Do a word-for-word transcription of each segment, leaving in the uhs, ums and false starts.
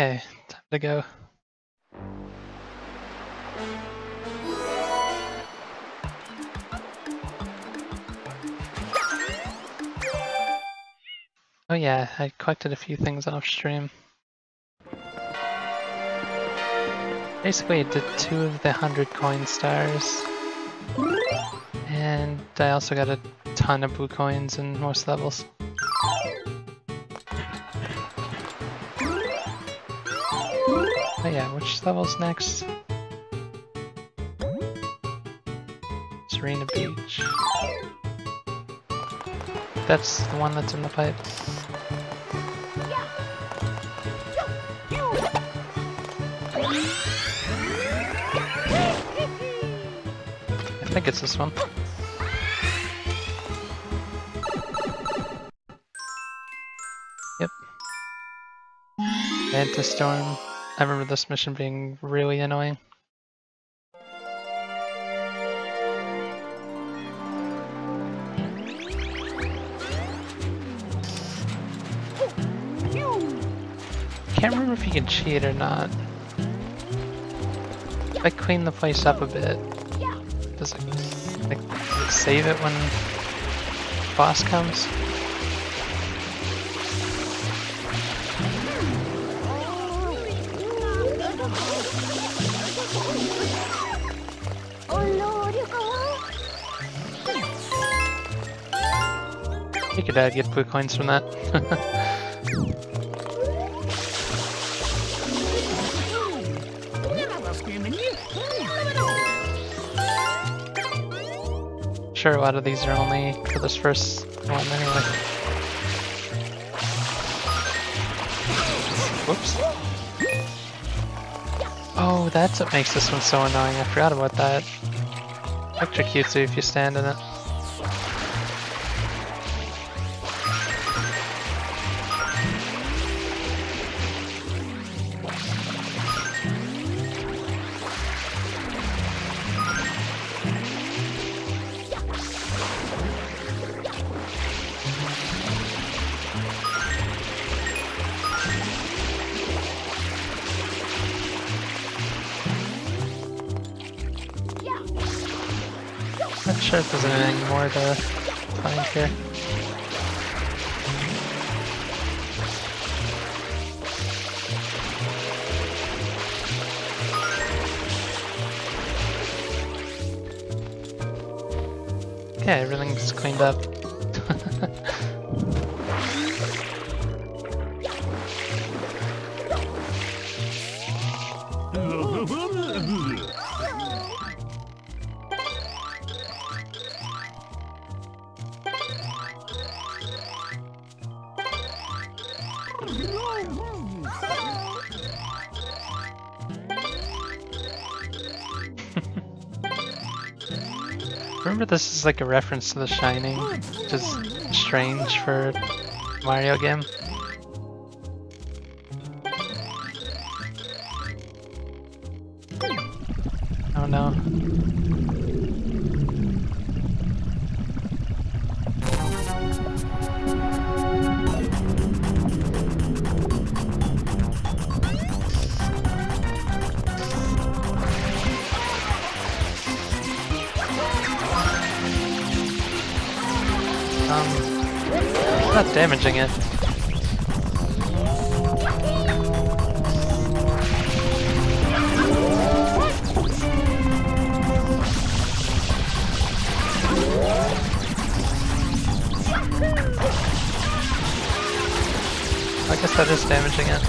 Okay, time to go. Oh yeah, I collected a few things off stream. Basically, I did two of the one hundred coin stars. And I also got a ton of blue coins in most levels. Oh yeah, which level's next? Serena Beach. That's the one that's in the pipe. I think it's this one. Yep. Antistorm. I remember this mission being really annoying. Can't remember if you can cheat or not. If I clean the place up a bit, does it, like, does it save it when boss comes? You could uh, get blue coins from that. Sure, a lot of these are only for this first one anyway. Whoops. Oh, that's what makes this one so annoying. I forgot about that. Electrocutes you if you stand in it. Not sure if there's anything more to find here. Okay, everything's cleaned up. Remember, this is like a reference to The Shining, which is strange for a Mario game. Oh no. Um, not damaging it. I guess that is damaging it.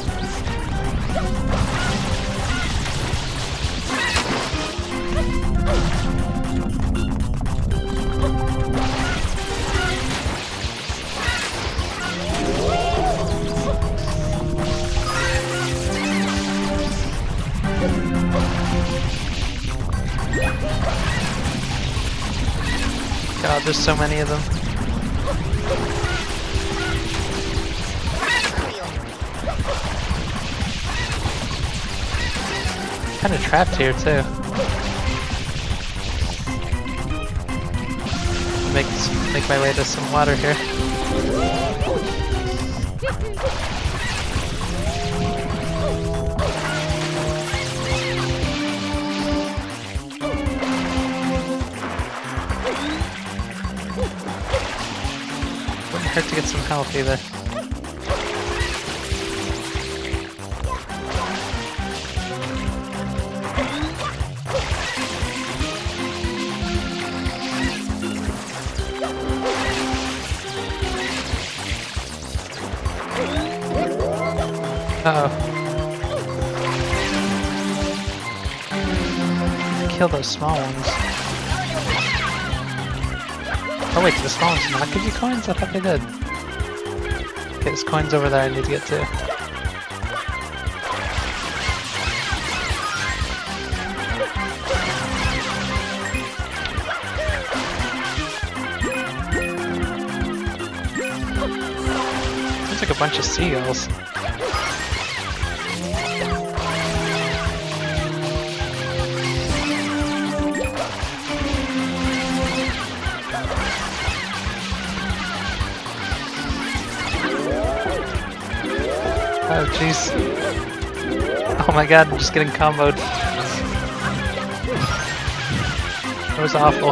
God, there's so many of them. Kind of trapped here too. Make make my way to some water here. hurt to get some health either. Uh oh. Kill those small ones. Oh wait, the small ones not give you coins? I thought they did. Okay, there's coins over there I need to get to. Looks like a bunch of seagulls. Oh jeez. Oh my god, I'm just getting comboed. That was awful.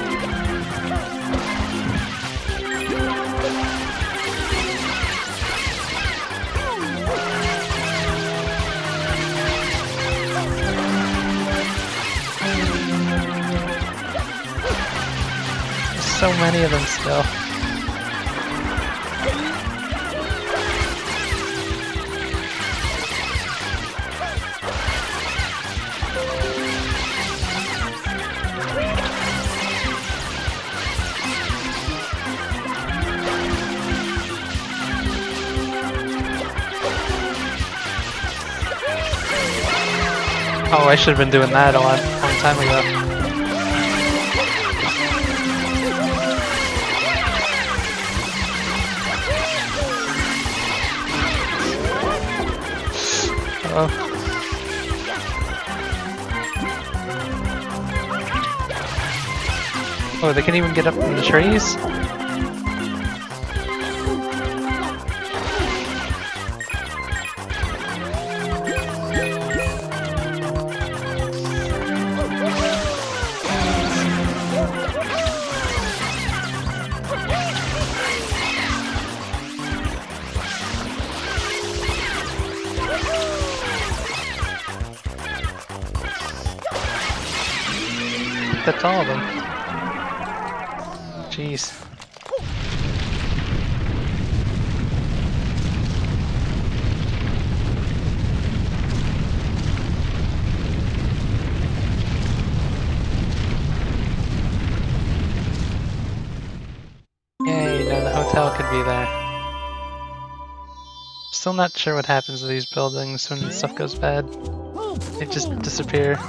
There's so many of them still. Oh, I should have been doing that a long, long time ago. Uh oh. Oh, they can even get up in the trees? That's all of them. Jeez. Yay, now the hotel could be there. Still not sure what happens to these buildings when stuff goes bad. They just disappear.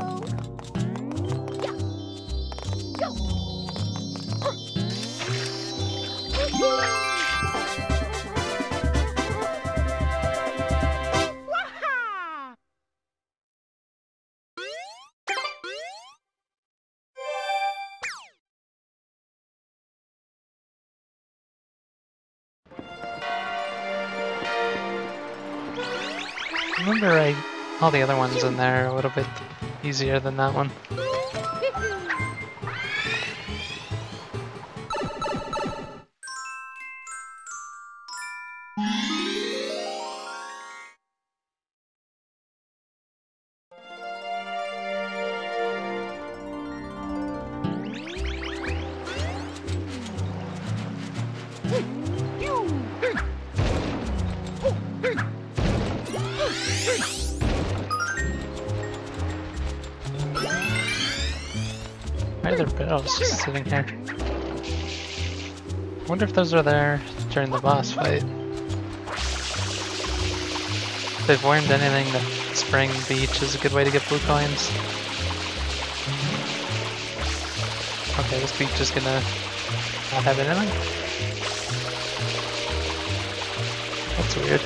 I remember I, all the other ones in there are a little bit easier than that one. Why are there barrels just sitting here? I wonder if those are there during the boss fight. If they've learned anything, that Spring Beach is a good way to get blue coins. Okay, this beach is gonna not have anything? That's weird.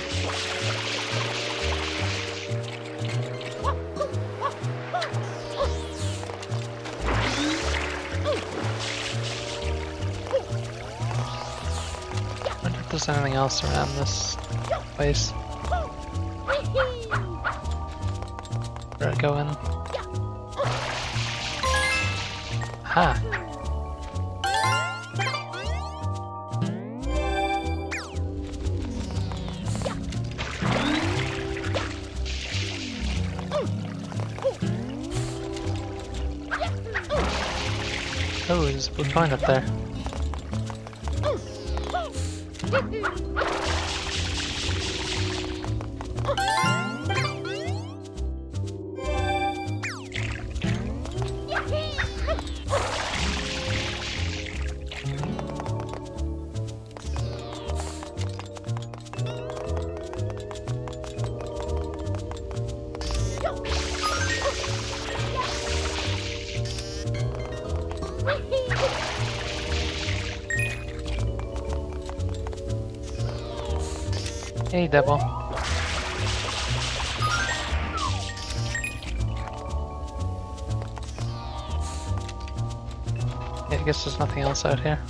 There's anything else around this place. Where do I go in? Ha! there's a blue coin up there. Hey, devil. Yeah, I guess there's nothing else out here.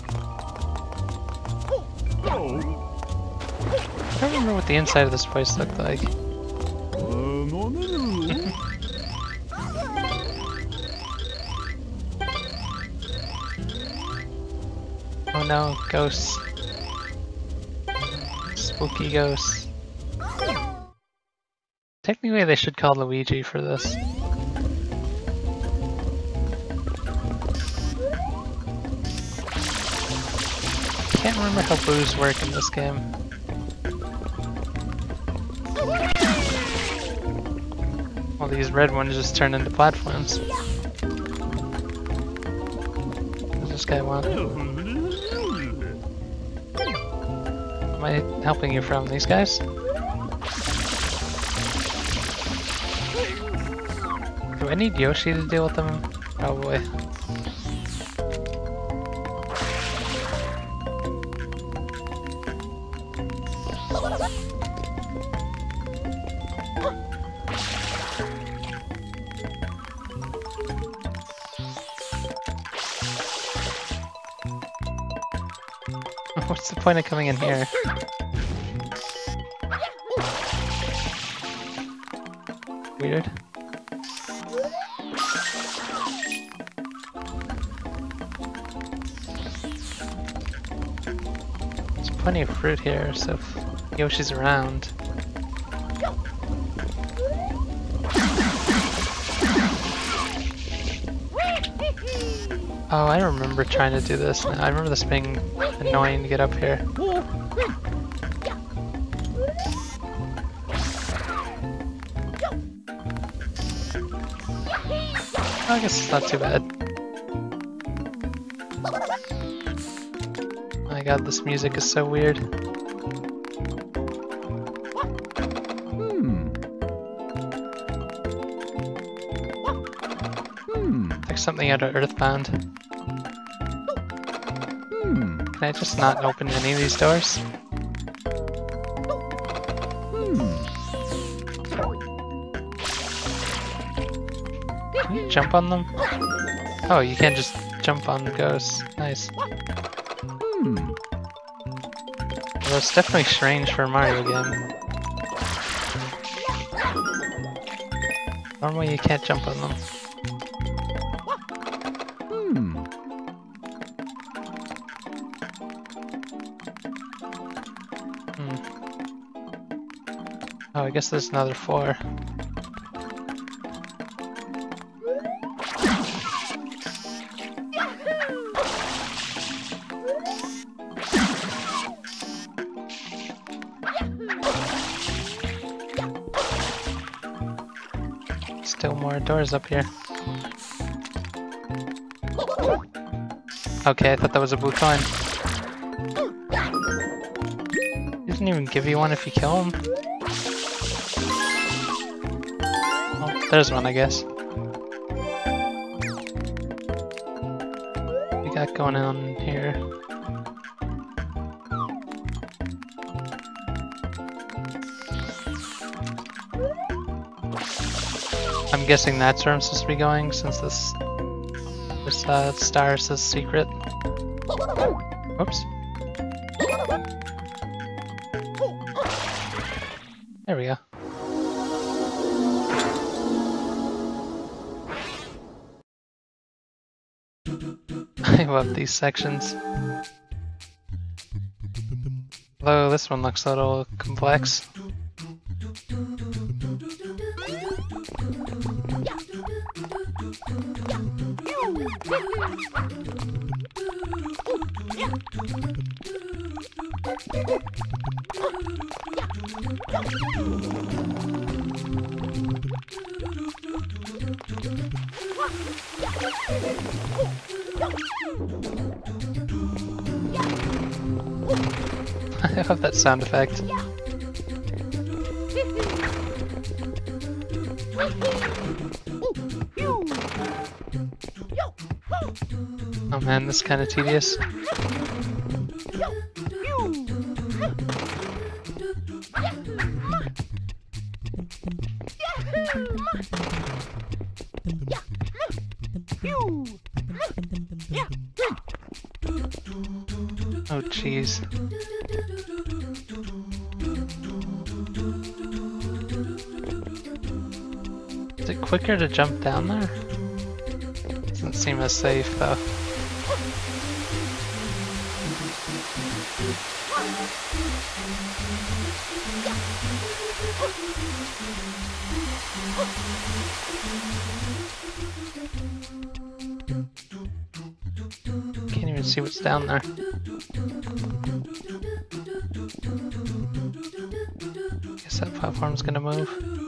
I don't remember what the inside of this place looked like. Oh no, ghosts. Spooky ghosts. Technically they should call Luigi for this. Can't remember how boos work in this game. Well, these red ones just turn into platforms. What does this guy want? Am I helping you from these guys? Do I need Yoshi to deal with them? Probably. What's the point of coming in here? Weird. There's plenty of fruit here, so if Yoshi's around. Oh, I remember trying to do this. I remember this being annoying to get up here. I guess it's not too bad. My god, this music is so weird. Hmm. Hmm. Like something out of Earthbound. Hmm. Can I just not open any of these doors? Hmm. Can you jump on them? Oh, you can't just jump on ghosts. Nice. Hmm. Well, it's definitely strange for a Mario game. Normally you can't jump on them. Hmm. Hmm. Oh, I guess there's another four. Still more doors up here. Okay, I thought that was a blue coin. He doesn't even give you one if you kill him. Oh, there's one, I guess. What we got going on here? I'm guessing that's where I'm supposed to be going, since this this uh, star says secret. Oops. There we go. I love these sections. Although this one looks a little complex. I love that sound effect. Oh man, this is kind of tedious. Oh jeez. Is it quicker to jump down there? Doesn't seem as safe though. Can't even see what's down there. Guess that platform's gonna move.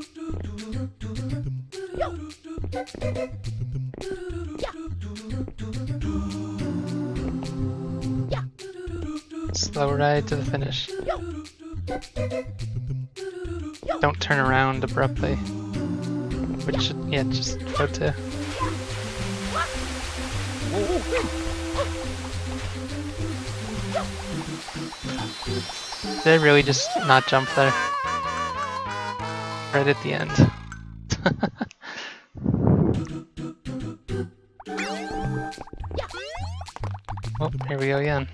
Slow ride to the finish. Don't turn around abruptly. Which, yeah, just go to. Did I really just not jump there? Right at the end. Oh, here we go again.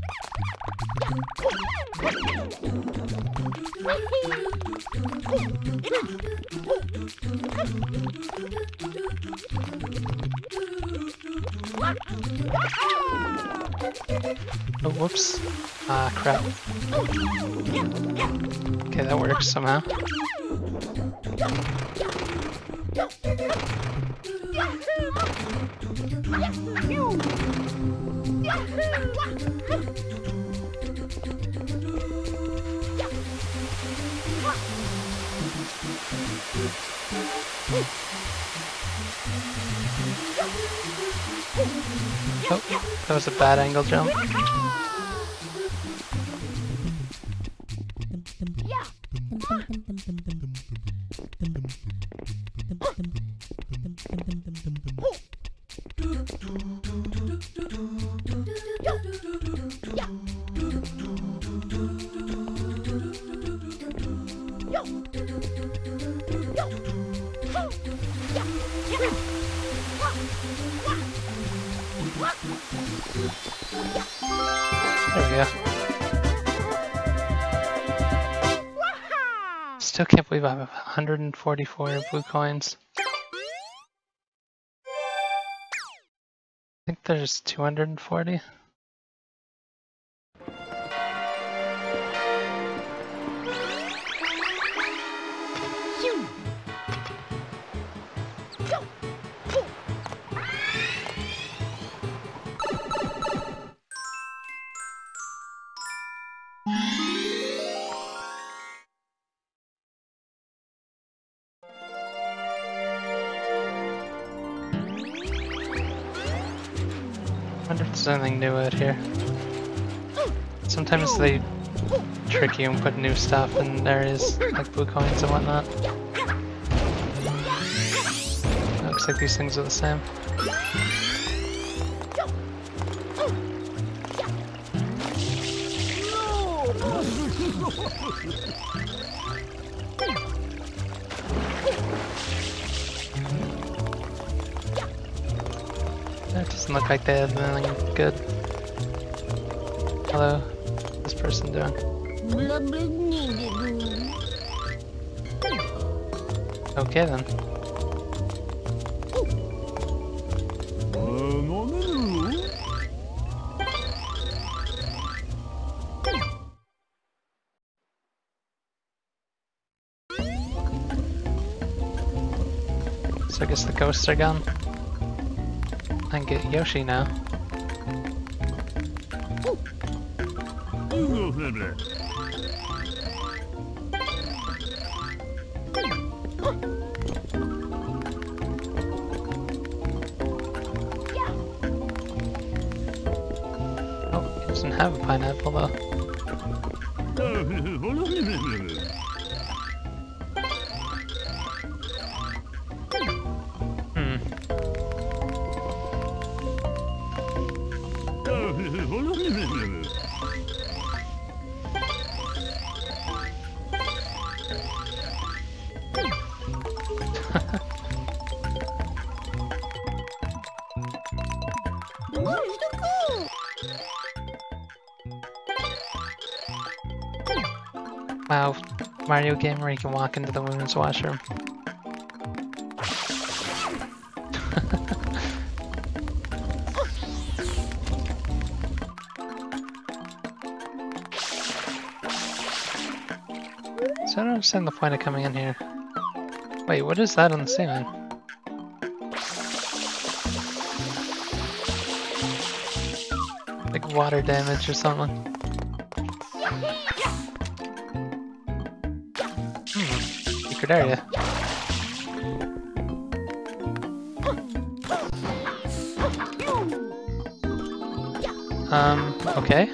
Oh, whoops. Ah, crap. Okay, that works somehow. Oh, that was a bad angle jump. There we go. Still can't believe I have one hundred forty-four blue coins. I think there's two hundred forty. I wonder if there's anything new out here. Sometimes they trick you and put new stuff in areas like blue coins and whatnot. It looks like these things are the same. That doesn't look like they have anything good. Hello, what's this person doing? Okay then. So I guess the ghosts are gone. I can get Yoshi now. Oh, he doesn't have a pineapple though. Hmm. Wow, Mario game where you can walk into the women's washroom. So I don't understand the point of coming in here. Wait, what is that on the ceiling? Like water damage or something. Hmm, secret area. Um, okay.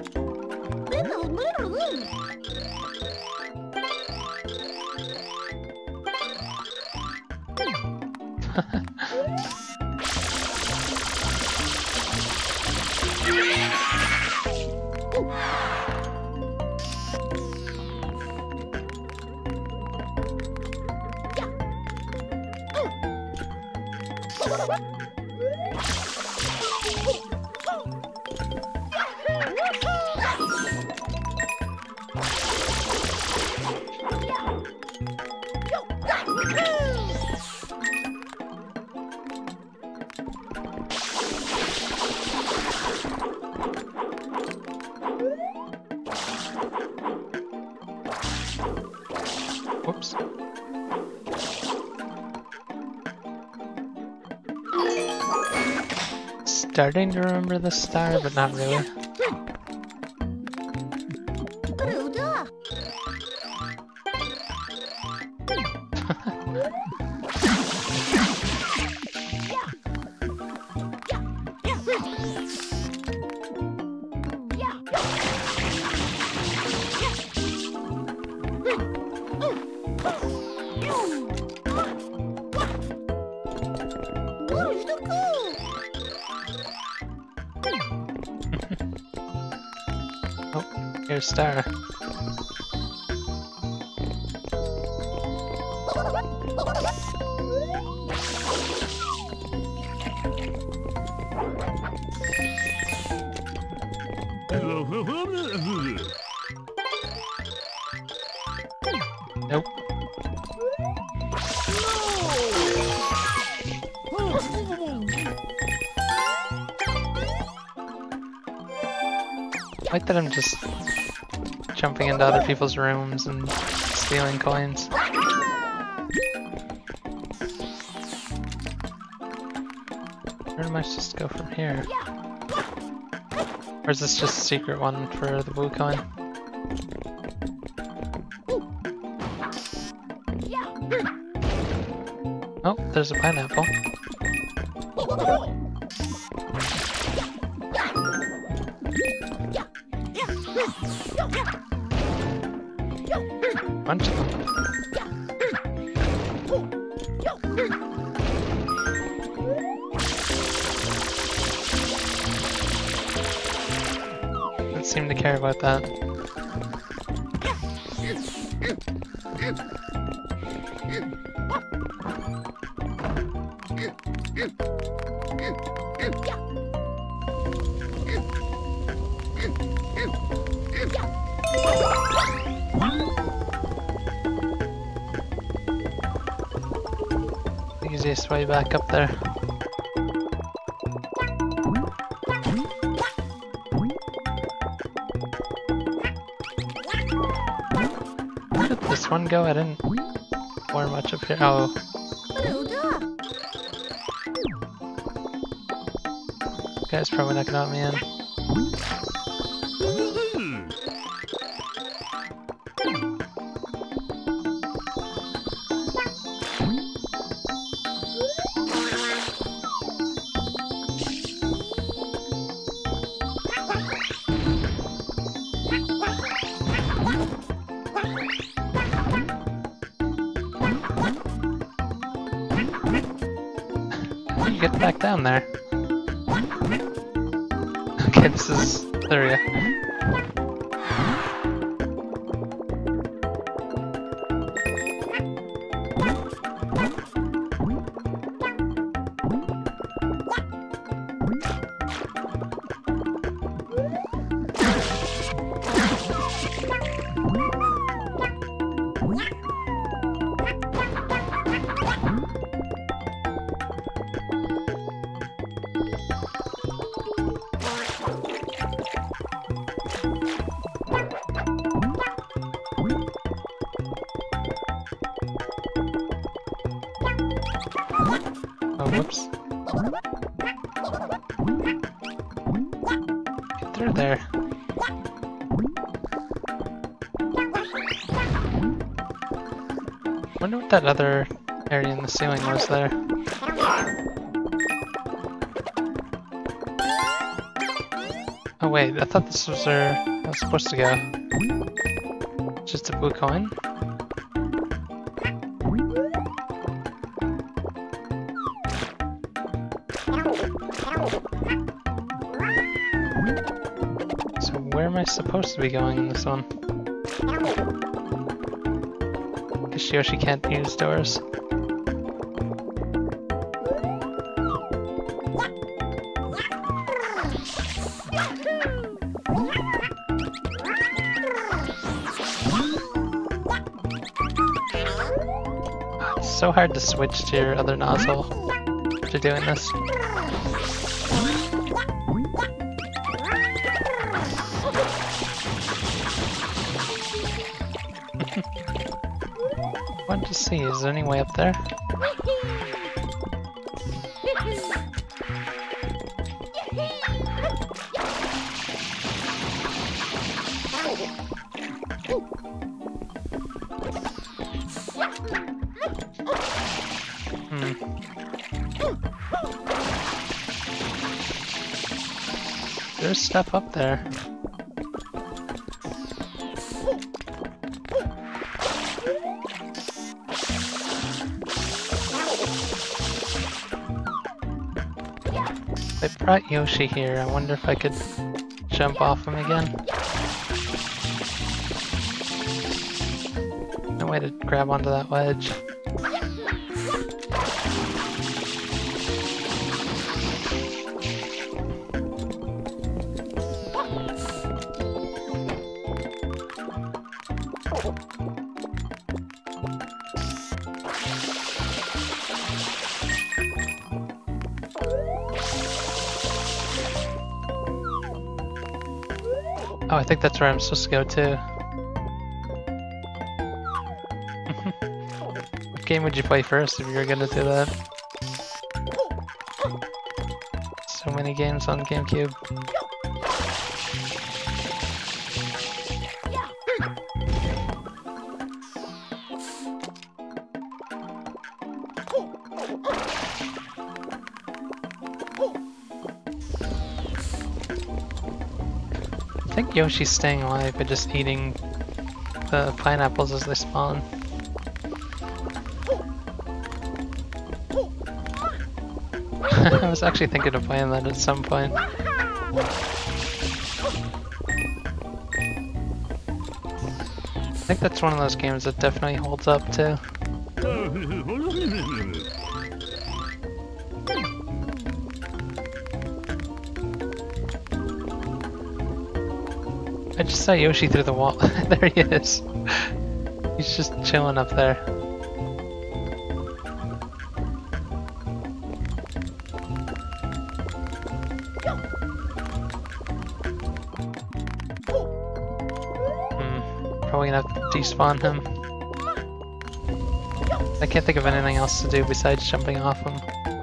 Whoops. Starting to remember the star, but not really. Oh, here's Star. Nope. I like that I'm just jumping into other people's rooms and stealing coins. Where am I supposed to go from here? Or is this just a secret one for the blue coin? Oh, there's a pineapple. Bunch of them. Don't seem to care about that. Easiest way back up there. Where did this one go? I didn't warm much up here. Oh. Guy's probably not gonna let me in. How do you get back down there? Okay, this is... there we go. Oh, whoops. Get through there. Wonder what that other area in the ceiling was there. Oh wait, I thought this was where I was supposed to go. Just a blue coin? So where am I supposed to be going in this one? Guess Yoshi can't use doors. It's so hard to switch to your other nozzle after doing this. Wanted to see, is there any way up there? Hmm. There's stuff up there. They brought Yoshi here. I wonder if I could jump off him again. No way to grab onto that wedge. Oh, I think that's where I'm supposed to go too. What game would you play first if you were gonna do that? So many games on GameCube. I think Yoshi's staying alive by just eating the pineapples as they spawn. I was actually thinking of playing that at some point. I think that's one of those games that definitely holds up too. I just saw Yoshi through the wall. There he is. He's just chilling up there. Hmm. Probably gonna have to despawn him. I can't think of anything else to do besides jumping off him.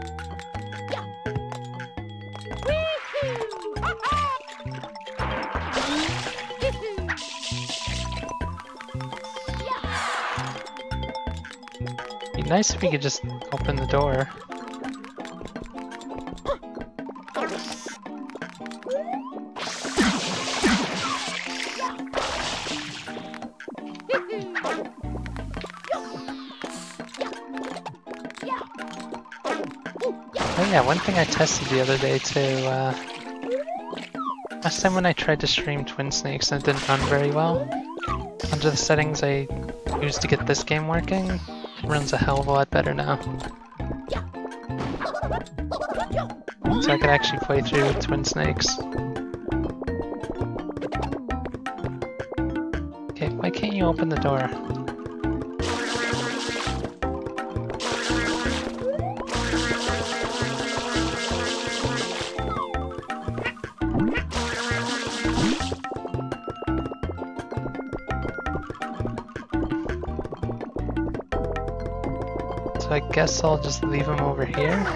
It'd be nice if we could just open the door. Oh yeah, one thing I tested the other day too, uh, last time when I tried to stream Twin Snakes and it didn't run very well, under the settings I used to get this game working, it runs a hell of a lot better now. So I could actually play through Twin Snakes. Okay, why can't you open the door? So I guess I'll just leave him over here.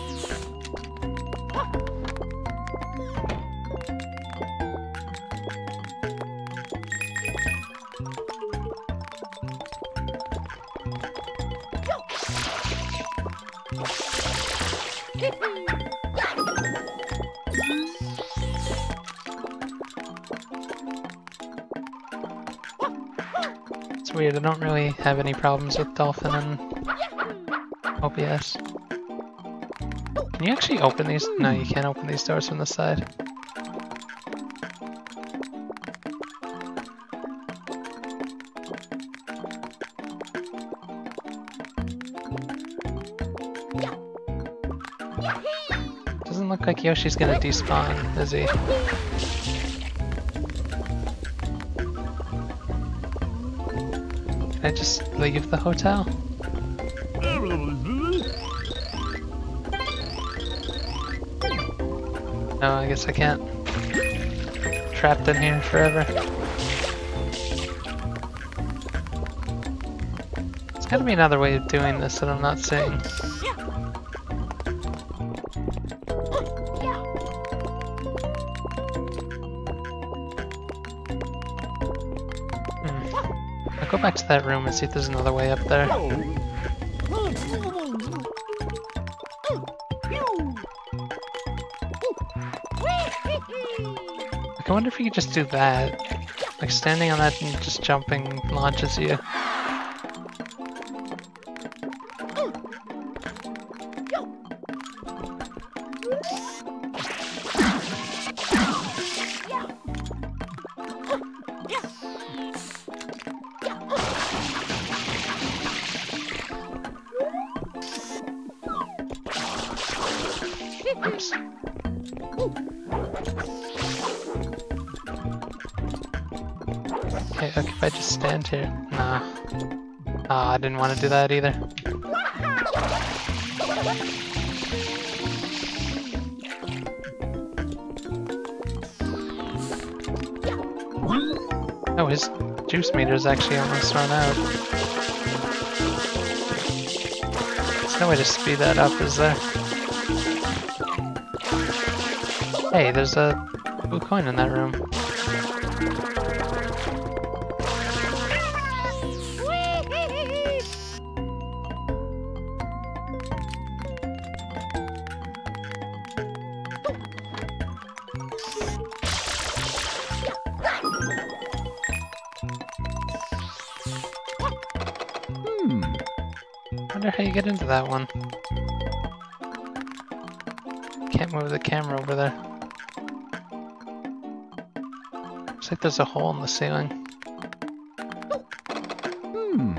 It's weird, I don't really have any problems with Dolphin and O B S. Can you actually open these? No, you can't open these doors from the side. Doesn't look like Yoshi's gonna despawn, is he? Can I just leave the hotel? No, I guess I can't. Trapped in here forever. There's gotta be another way of doing this that I'm not seeing. Hmm. I'll go back to that room and see if there's another way up there. I wonder if you could just do that. Like standing on that and just jumping launches you. Oops. Okay, okay, if I just stand here. Nah. Ah, I didn't want to do that either. Oh, his juice meter is actually almost run out. There's no way to speed that up, is there? Hey, there's a blue coin in that room. Wonder how you get into that one. Can't move the camera over there. Looks like there's a hole in the ceiling. Hmm.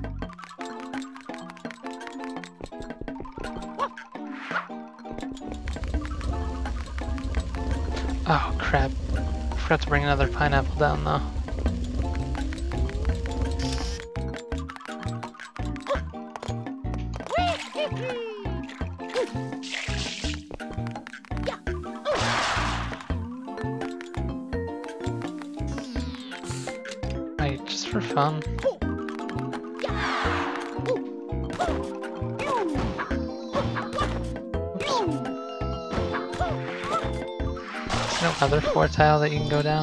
Oh crap. I forgot to bring another pineapple down though. Wait, just for fun. No other four tile that you can go down?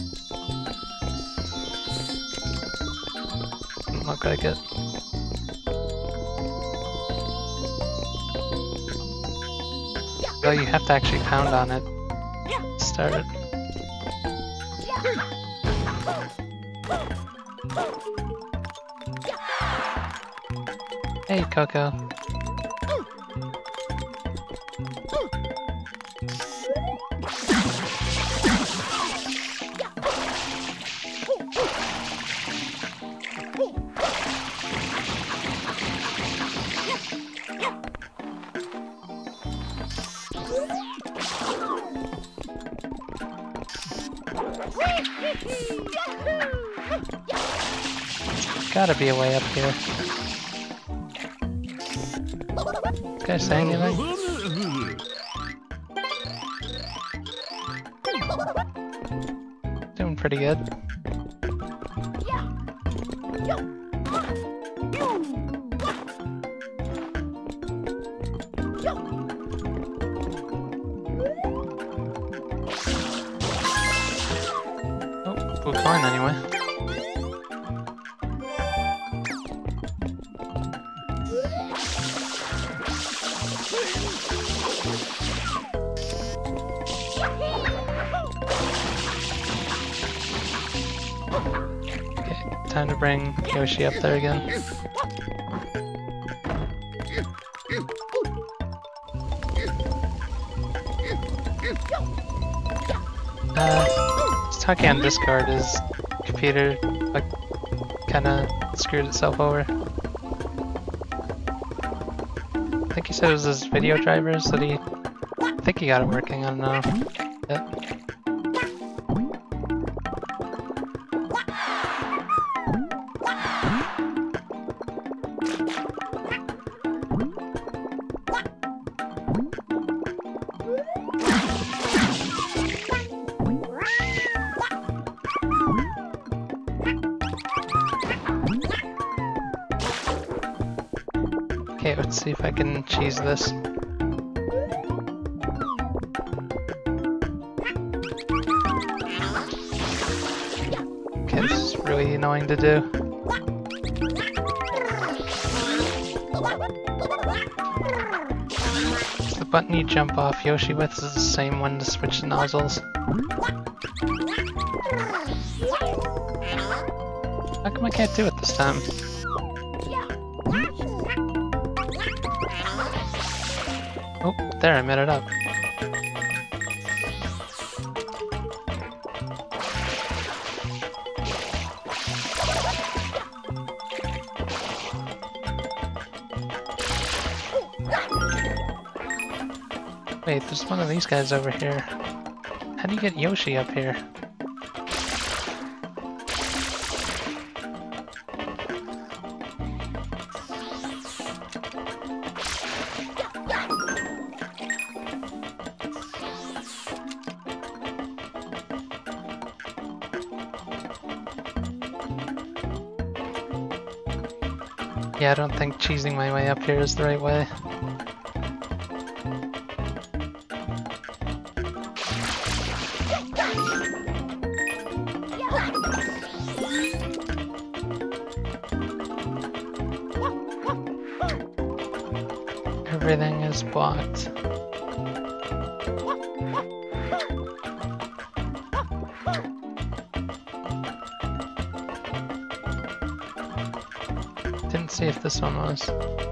Doesn't look like it. Though you have to actually pound on it to start it. Hey, Coco. Gotta be a way up here. This guy say anything? Doing pretty good. Oh, blue coin anyway. Okay, time to bring Yoshi up there again. Uh, just talking on Discord, his computer like kind of screwed itself over. I think he said it was his video drivers that he. I think he got it working. I don't know. Yep. Okay, let's see if I can cheese this. Okay, this is really annoying to do. The button you jump off Yoshi with is the same one to switch the nozzles. How come I can't do it this time? Oh, there, I made it up. Wait, there's one of these guys over here. How do you get Yoshi up here? Yeah, I don't think cheesing my way up here is the right way. Everything is blocked. Didn't see if this one was.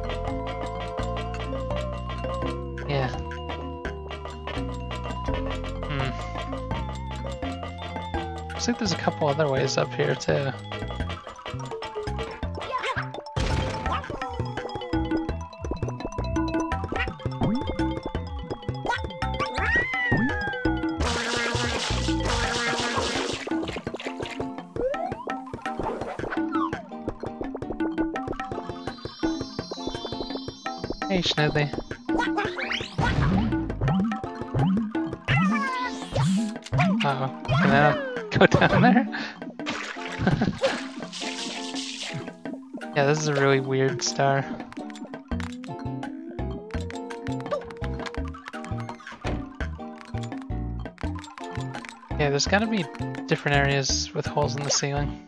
Yeah. Hmm. Looks like there's a couple other ways up here too. Hey, Schnooby. Uh-oh. Can I not go down there? Yeah, this is a really weird star. Yeah, there's gotta be different areas with holes in the ceiling.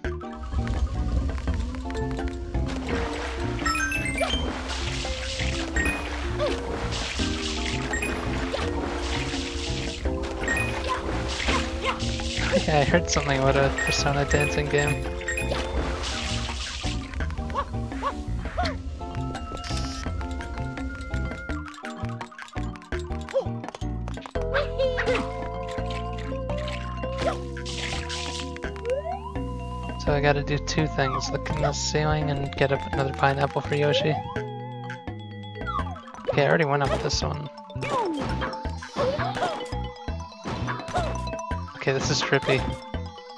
Yeah, I heard something about a Persona dancing game. So I gotta do two things, look in the ceiling and get up another pineapple for Yoshi. Okay, I already went up this one. Okay, this is trippy.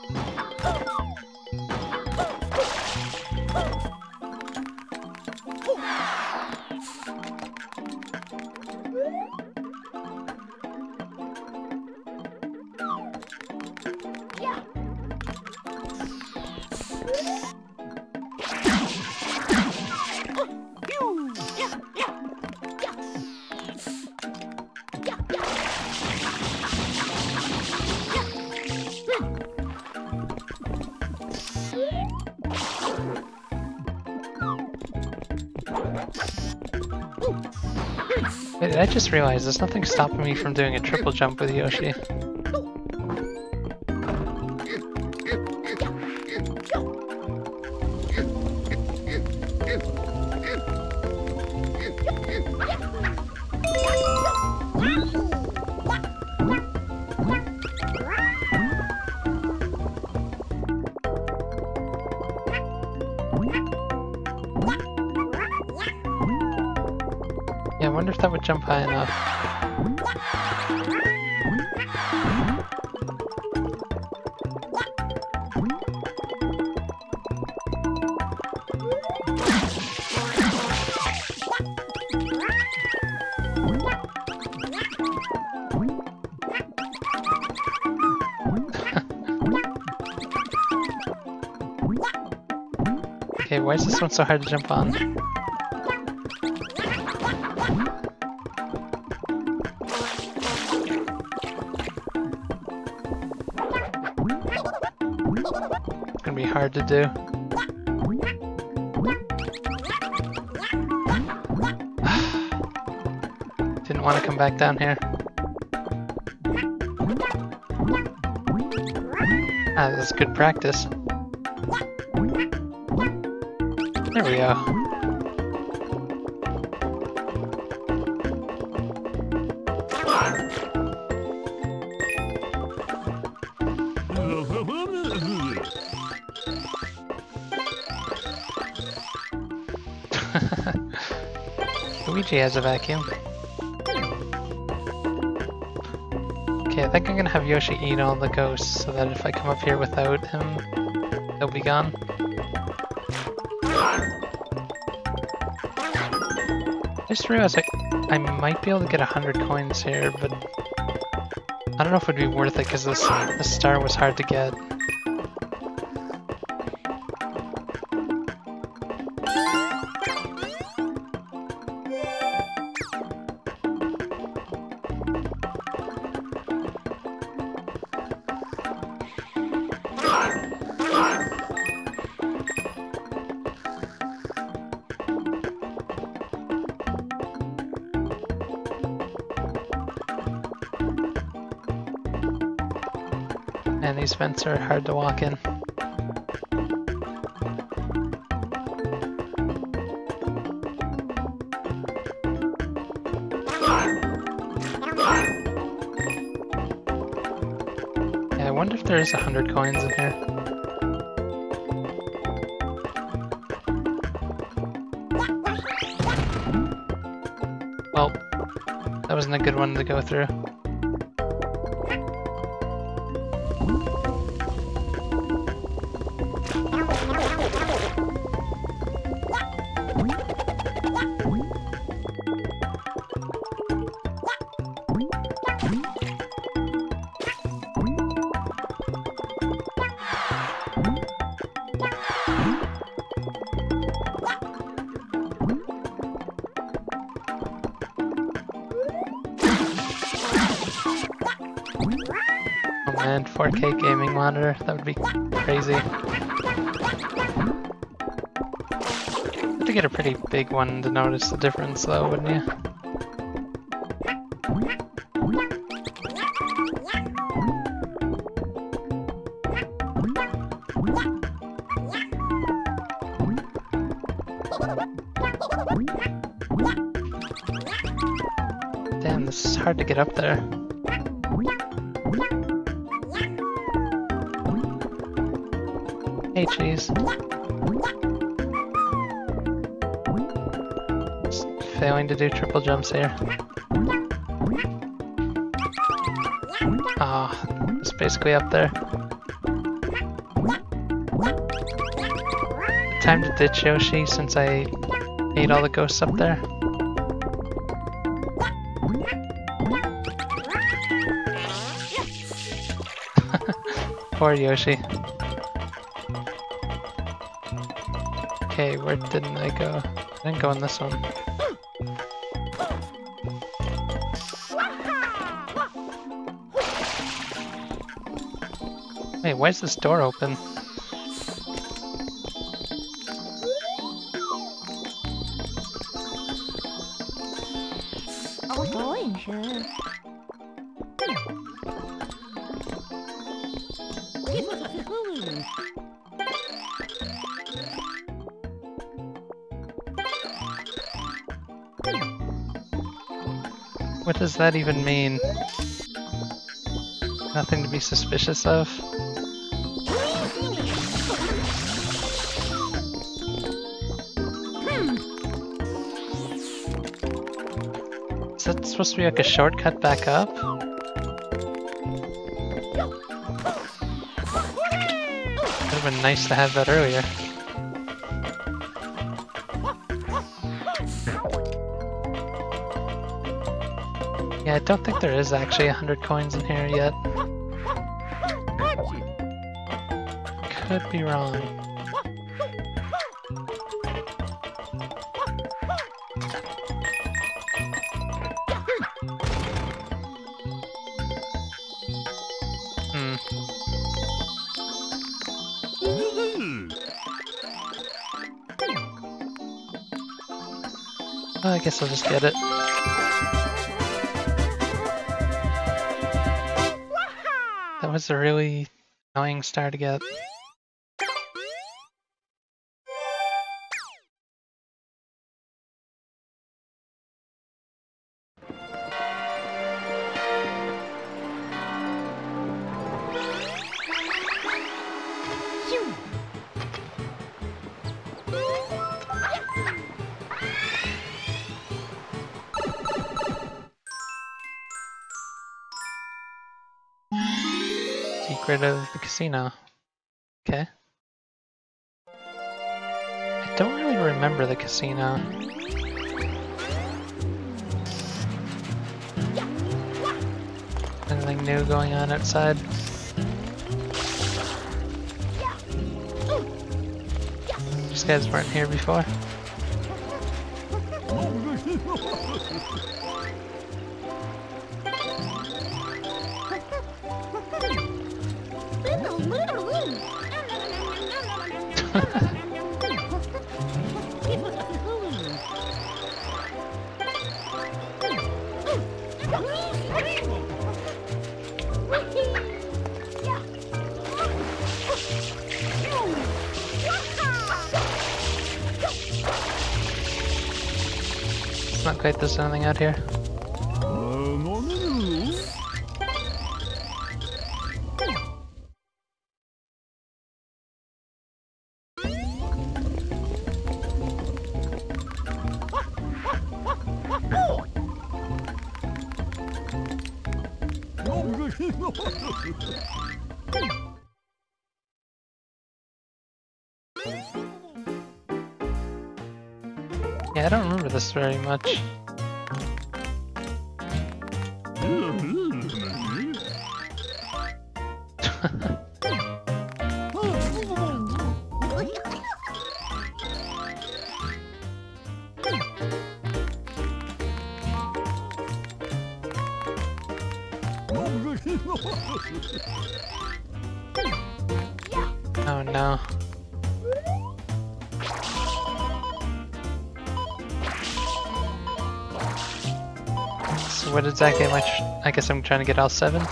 Wait, I just realized there's nothing stopping me from doing a triple jump with Yoshi. Yeah, I wonder if that would jump high enough. Okay, why is this one so hard to jump on? It's gonna be hard to do. Didn't want to come back down here. Ah, that's good practice. There we go. Luigi has a vacuum. Okay, I think I'm gonna have Yoshi eat all the ghosts so that if I come up here without him, they'll be gone. I just realized I, I might be able to get a hundred coins here, but I don't know if it'd be worth it because this, this star was hard to get. And these vents are hard to walk in. Yeah, I wonder if there is a hundred coins in here. Well, that wasn't a good one to go through. And four K gaming monitor, that would be crazy. You have to get a pretty big one to notice the difference though, wouldn't you? Damn, this is hard to get up there. Hey, cheese. Just failing to do triple jumps here. Ah, oh, it's basically up there. Time to ditch Yoshi since I ate all the ghosts up there. Poor Yoshi. Okay, where didn't I go? I didn't go in this one. Wait, why is this door open? What does that even mean? Nothing to be suspicious of? Is that supposed to be like a shortcut back up? Would have been nice to have that earlier. Yeah, I don't think there is actually a hundred coins in here yet. Could be wrong. Hmm. Well, I guess I'll just get it. That was a really annoying star to get. Secret of the casino. Okay. I don't really remember the casino. Anything new going on outside? These guys weren't here before. It's not quite there's anything out here. Yeah, I don't remember this very much. Oh no. So what exactly am I tr- I guess I'm trying to get all sevens?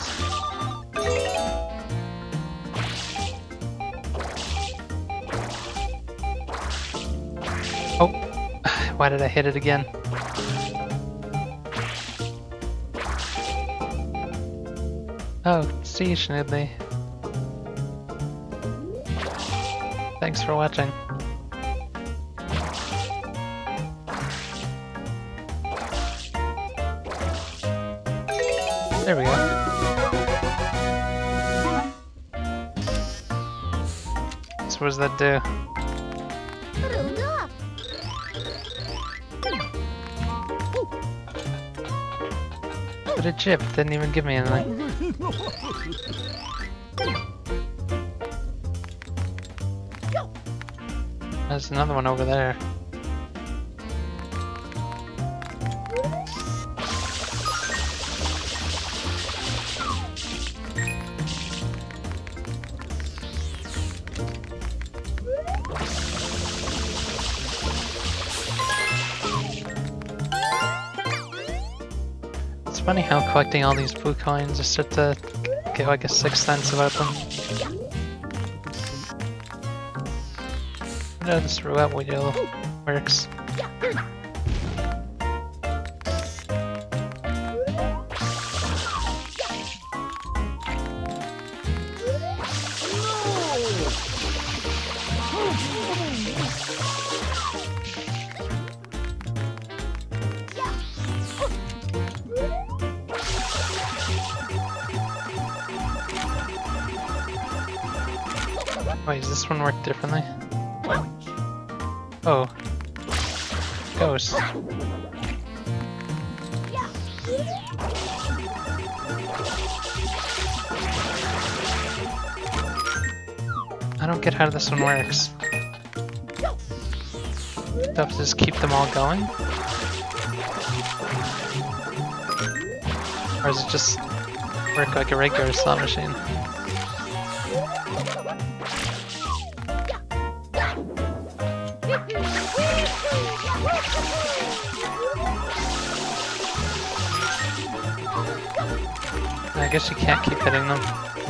Oh! Why did I hit it again? Oh, see you, Schnoodly. Thanks for watching. There we go. So what does that do? But a chip didn't even give me anything. There's another one over there. funny how collecting all these blue coins, you start to get like a sixth sense about them. I know this roulette wheel works. Wait, does this one work differently? Oh. Ghost. I don't get how this one works. Do I have to just keep them all going? Or does it just work like a regular slot machine? I guess you can't keep hitting them.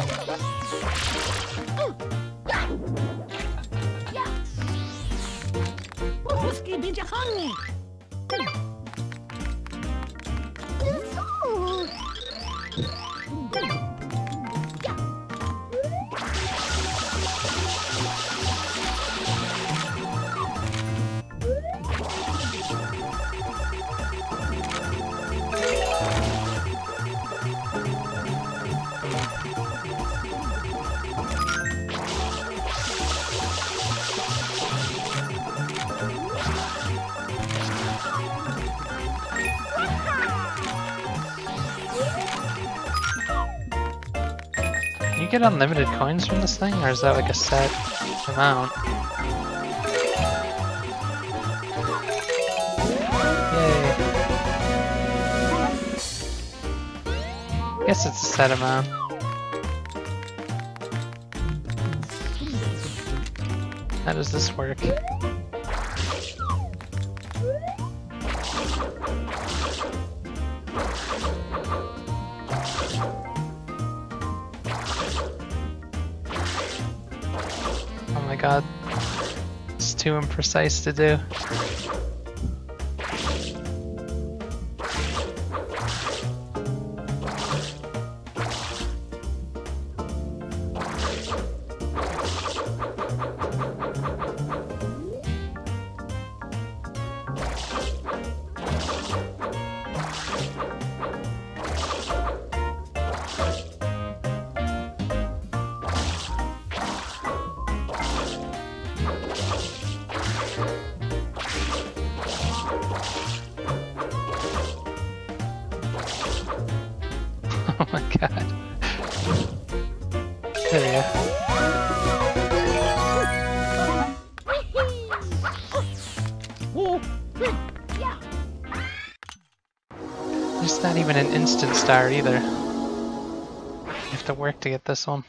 Can you get unlimited coins from this thing, or is that like a set amount? Yay. Guess it's a set amount. How does this work? Oh my god, it's too imprecise to do. Oh my god. There we go. There's not even an instant star either. You have to work to get this one.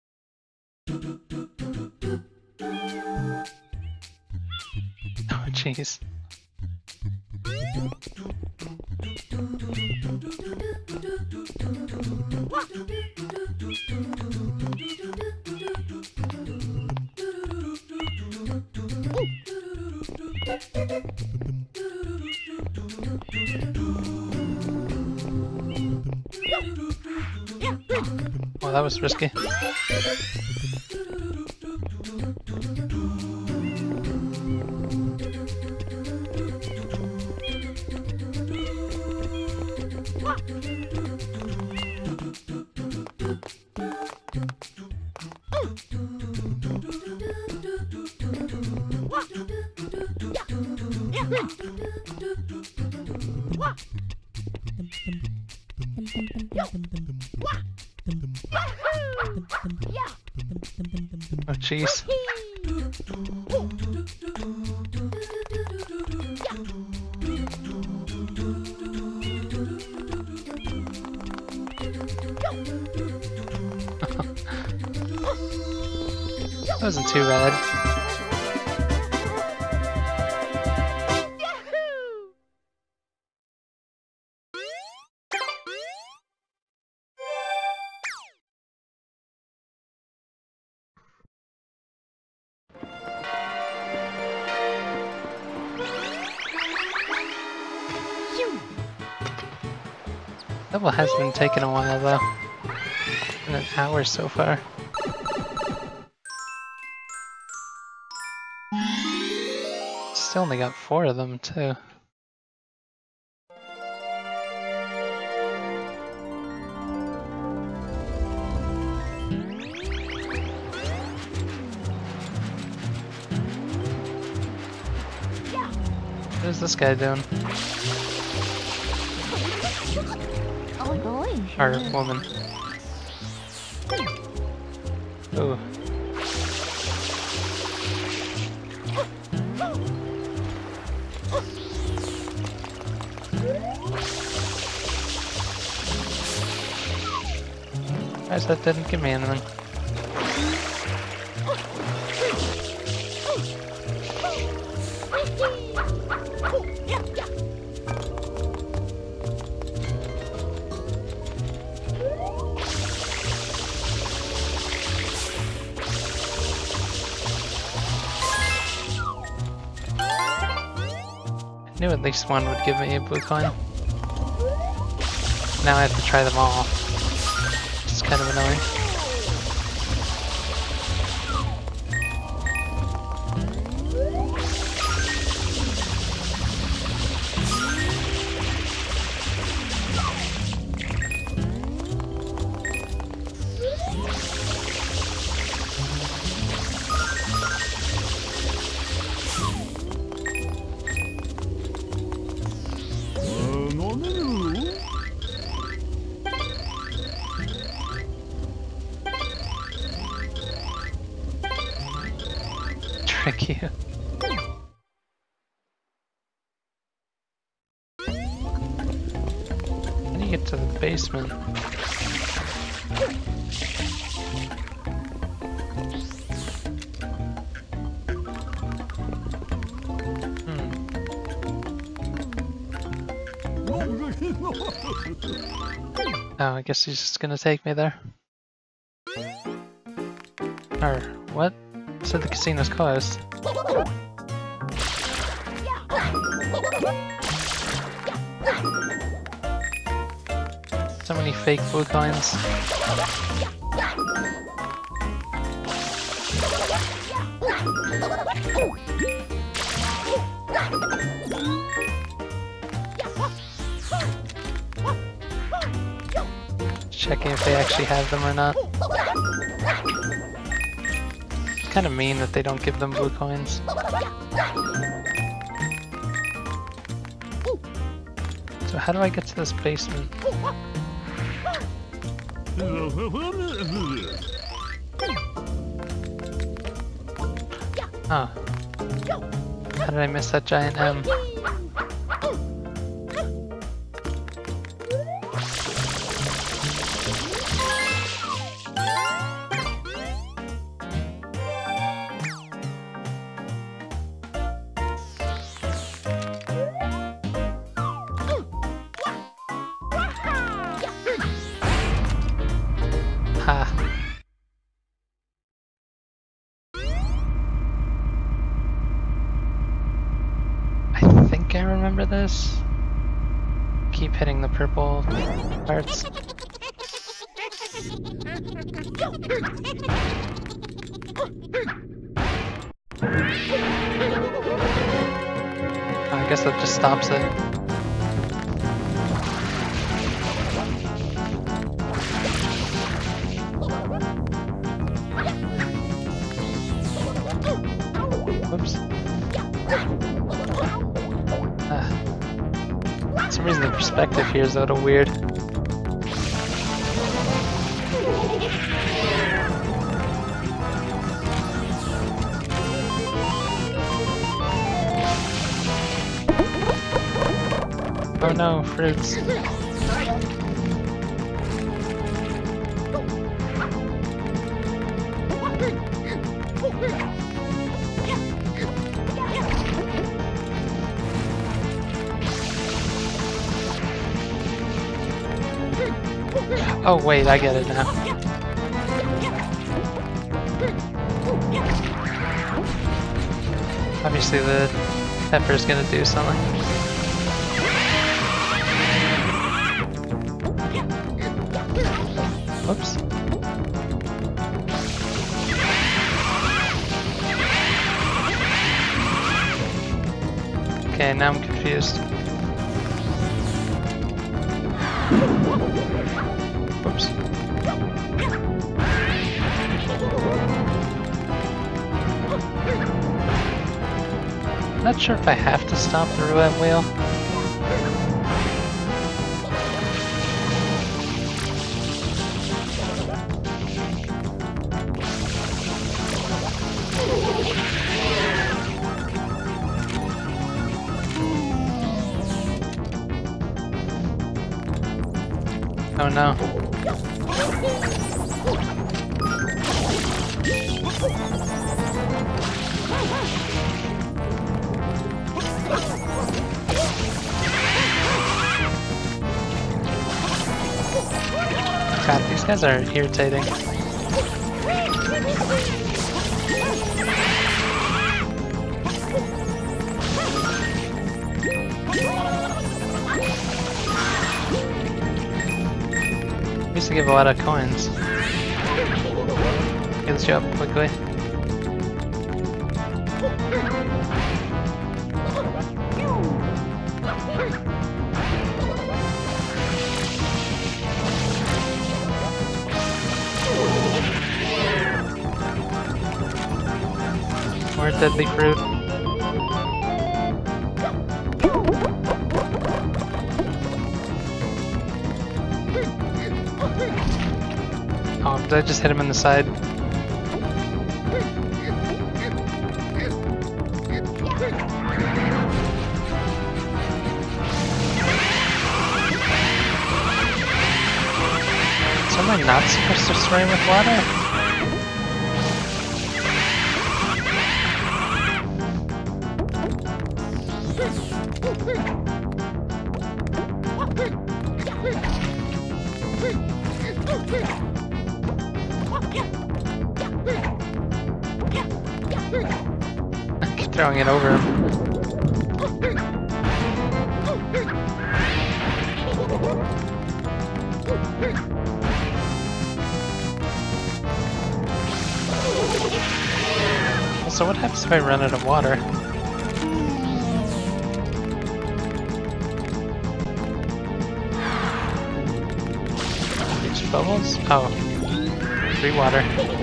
Oh jeez. Well, that was risky. Oh jeez. That wasn't too bad. Level has been taking a while though. Been an hour so far. Still only got four of them too. What is this guy doing? Or woman. Ooh. Guys, that didn't give me anything. I knew at least one would give me a blue coin. Now I have to try them all. It's kind of annoying. Trick you. How do you get to the basement? Hmm. Oh, I guess he's just gonna take me there. Or what? Said the casino's closed. So many fake blue coins. Checking if they actually have them or not. Kind of mean that they don't give them blue coins. So how do I get to this basement? Oh. How did I miss that giant M? Ha. I think I remember this. Keep hitting the purple parts. I guess that just stops it. Whoops. Ah. For some reason the perspective here is a little weird. Oh no, fruits. Oh wait, I get it now. Obviously the pepper's gonna do something. Whoops. Okay, now I'm confused. Whoops. Not sure if I have to stop the roulette wheel. Oh no. God, these guys are irritating. Used to give a lot of coins. Heals you up quickly. More deadly fruit. Oh, did I just hit him in the side? So am I not supposed to spray with water? I keep throwing it over him. So what happens if I run out of water? These bubbles? Oh. Free water.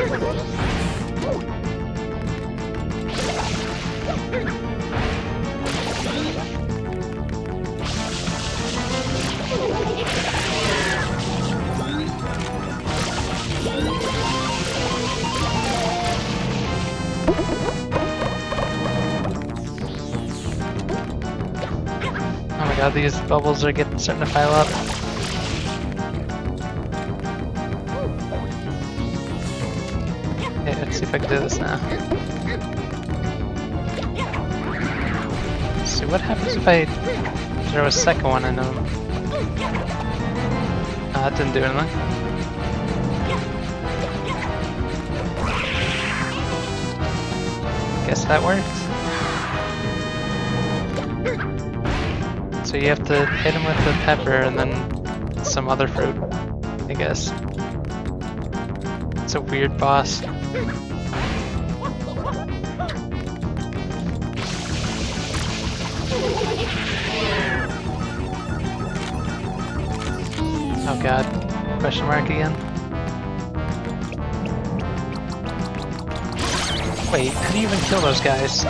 Oh my god, these bubbles are getting starting to pile up. Okay, let's see if I can do this now. Let's see what happens if I throw a second one in them. Ah, that didn't do anything. Guess that works. So you have to hit him with the pepper and then some other fruit, I guess. It's a weird boss. Oh god, question mark again? Wait, how do you even kill those guys?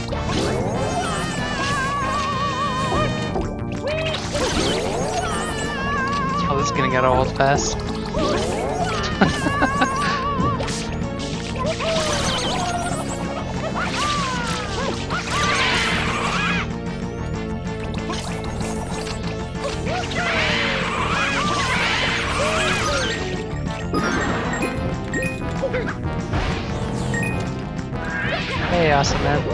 Oh, this is gonna get old fast. Hey, awesome man.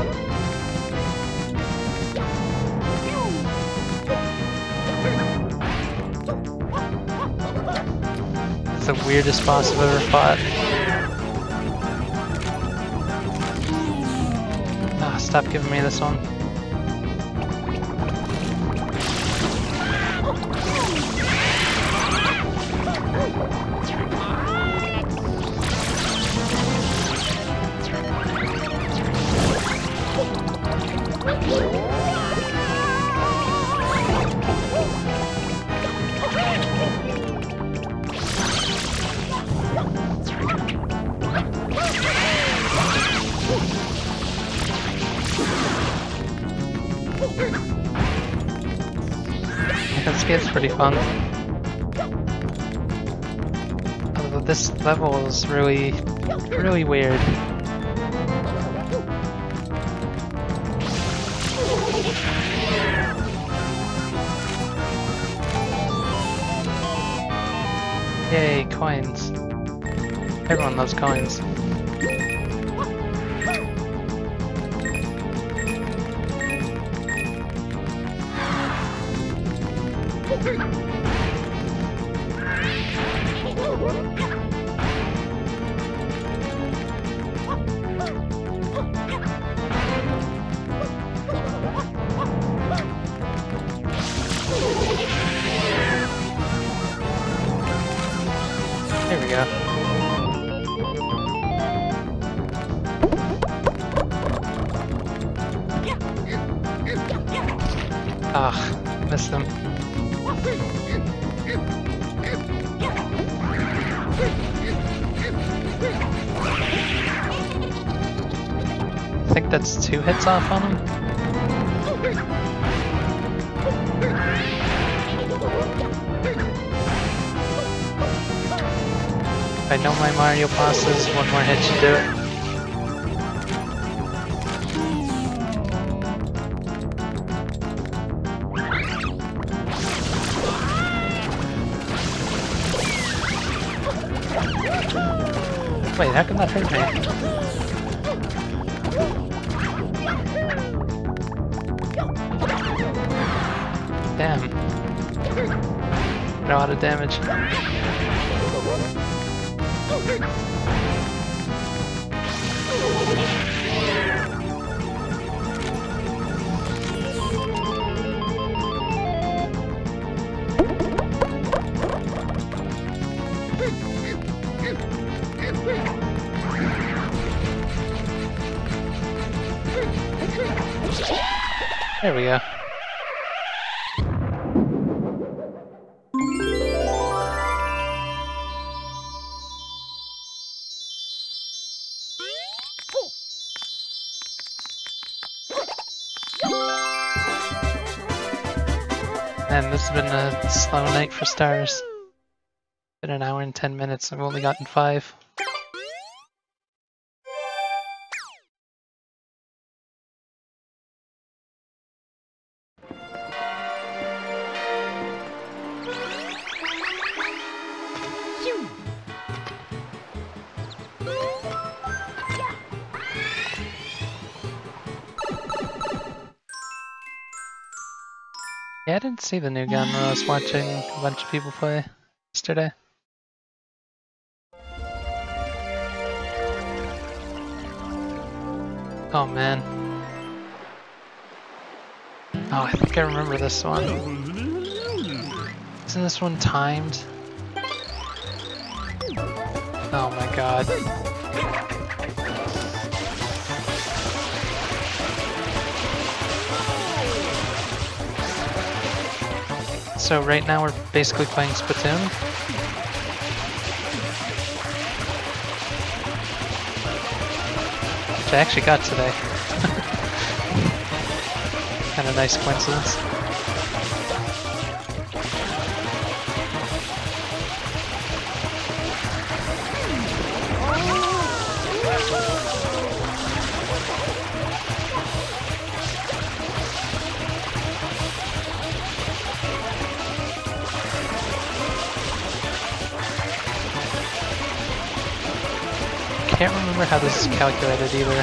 It's the weirdest boss I've ever fought. Ah, stop giving me this one. This gets pretty fun. Although this level is really, really weird. Yay, coins. Everyone loves coins. There we go. Ah, missed him. I think that's two hits off on him. If I know my Mario bosses, one more hit should do it. Wait, how come that hurt me? Damn. A lot of damage. There we go. Man, this has been a slow night for stars. Been an hour and ten minutes, I've only gotten five. Yeah, I didn't see the new gun when I was watching a bunch of people play yesterday. Oh man. Oh, I think I remember this one. Isn't this one timed? Oh my god. So right now we're basically playing Splatoon. Which I actually got today. Kind of nice coincidence. I can't remember how this is calculated either.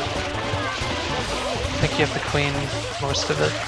I think you have to clean most of it.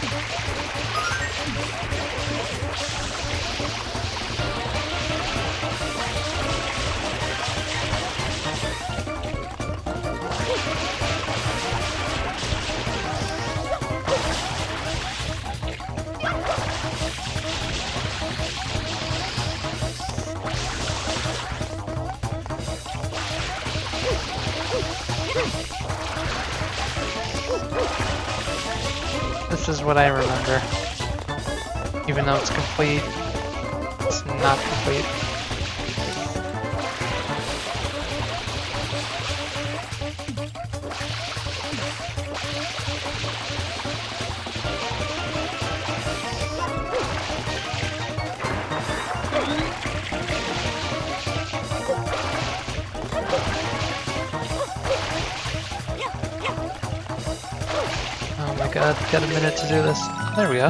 This is what I remember. Even though it's complete, it's not complete. god, got a minute to do this. There we go.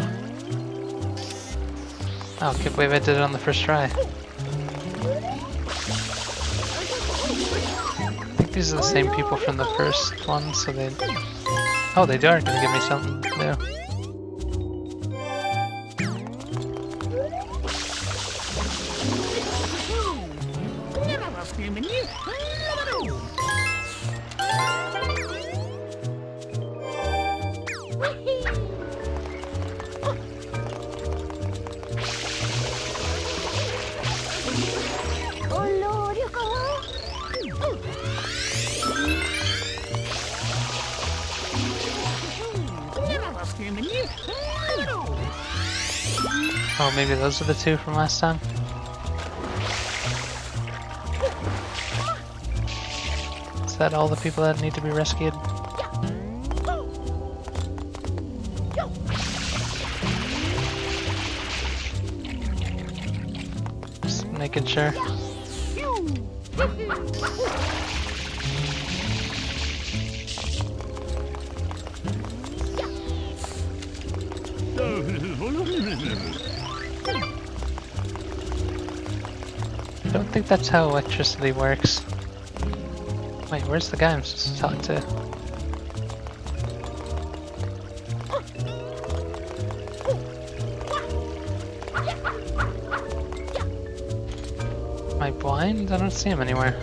Oh, I can't believe I did it on the first try. I think these are the same people from the first one, so they... Oh, they are gonna give me something new. Oh, maybe those are the two from last time? Is that all the people that need to be rescued? Just making sure. I don't think that's how electricity works. Wait, where's the guy I'm supposed to talk to? Am I blind? I don't see him anywhere.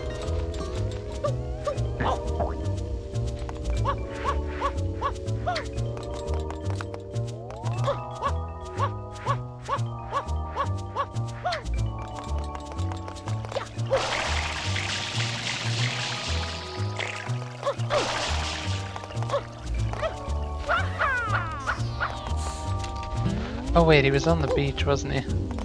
Oh wait, he was on the beach, wasn't he?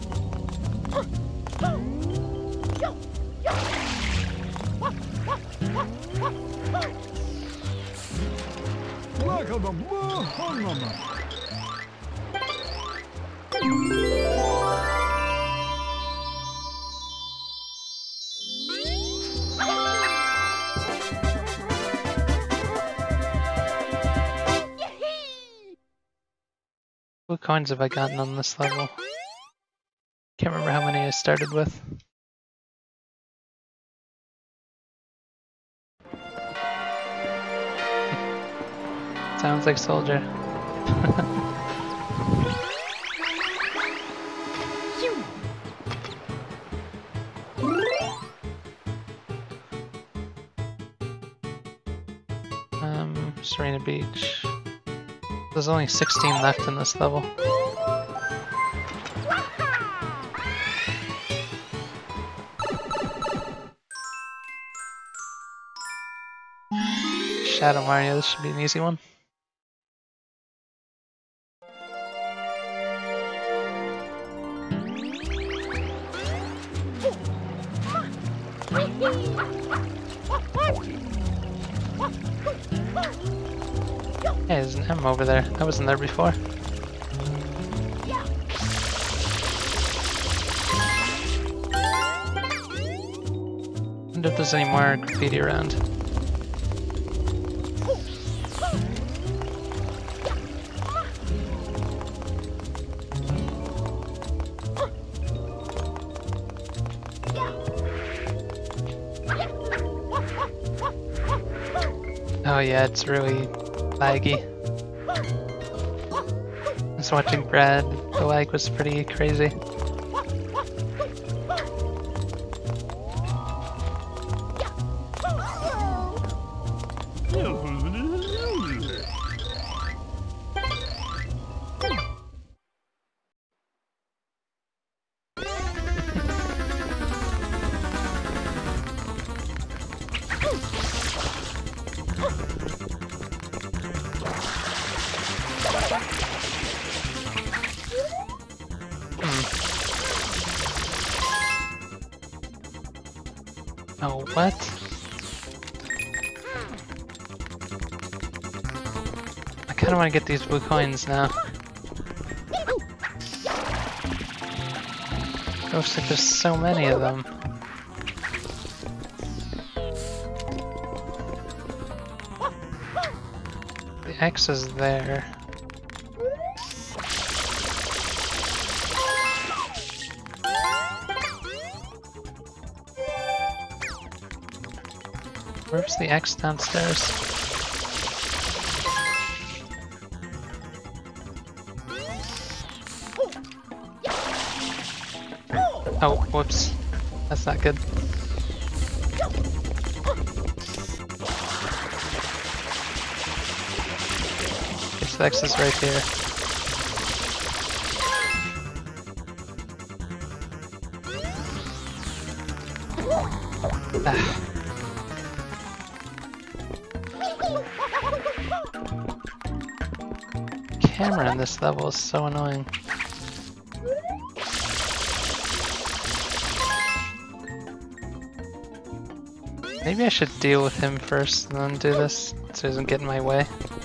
What coins have I gotten on this level? Can't remember how many I started with. Sounds like Soldier. um, Serena Beach. There's only sixteen left in this level. Shadow Mario, this should be an easy one. Hey, there's an M over there. I wasn't there before. I wonder if there's any more graffiti around. Oh yeah, it's really laggy. I was watching Brad, the lag was pretty crazy. Oh, what? I kinda wanna get these blue coins now. Looks like there's so many of them. The X is there. Where's the X downstairs? Oh, whoops. That's not good. Okay, so the X is right here. Ah. Camera in this level is so annoying. Maybe I should deal with him first and then do this so he doesn't get in my way.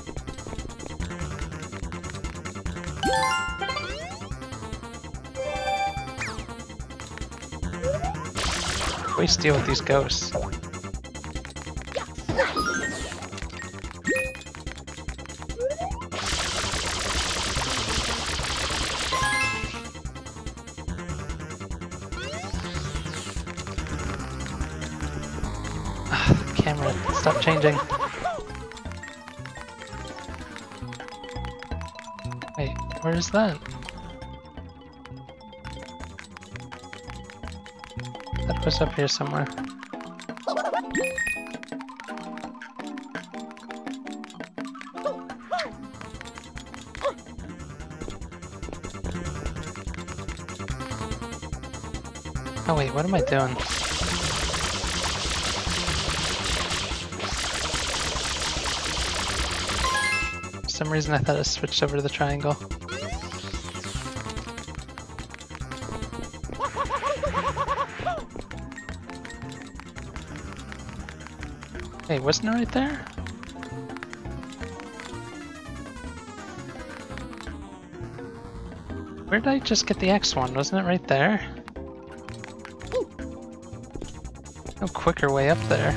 We just deal with these ghosts. Camera, stop changing. Wait, where is that? That was up here somewhere. Oh wait, what am I doing? For some reason I thought it switched over to the triangle. Hey, wasn't it right there? Where did I just get the X one? Wasn't it right there? No quicker way up there.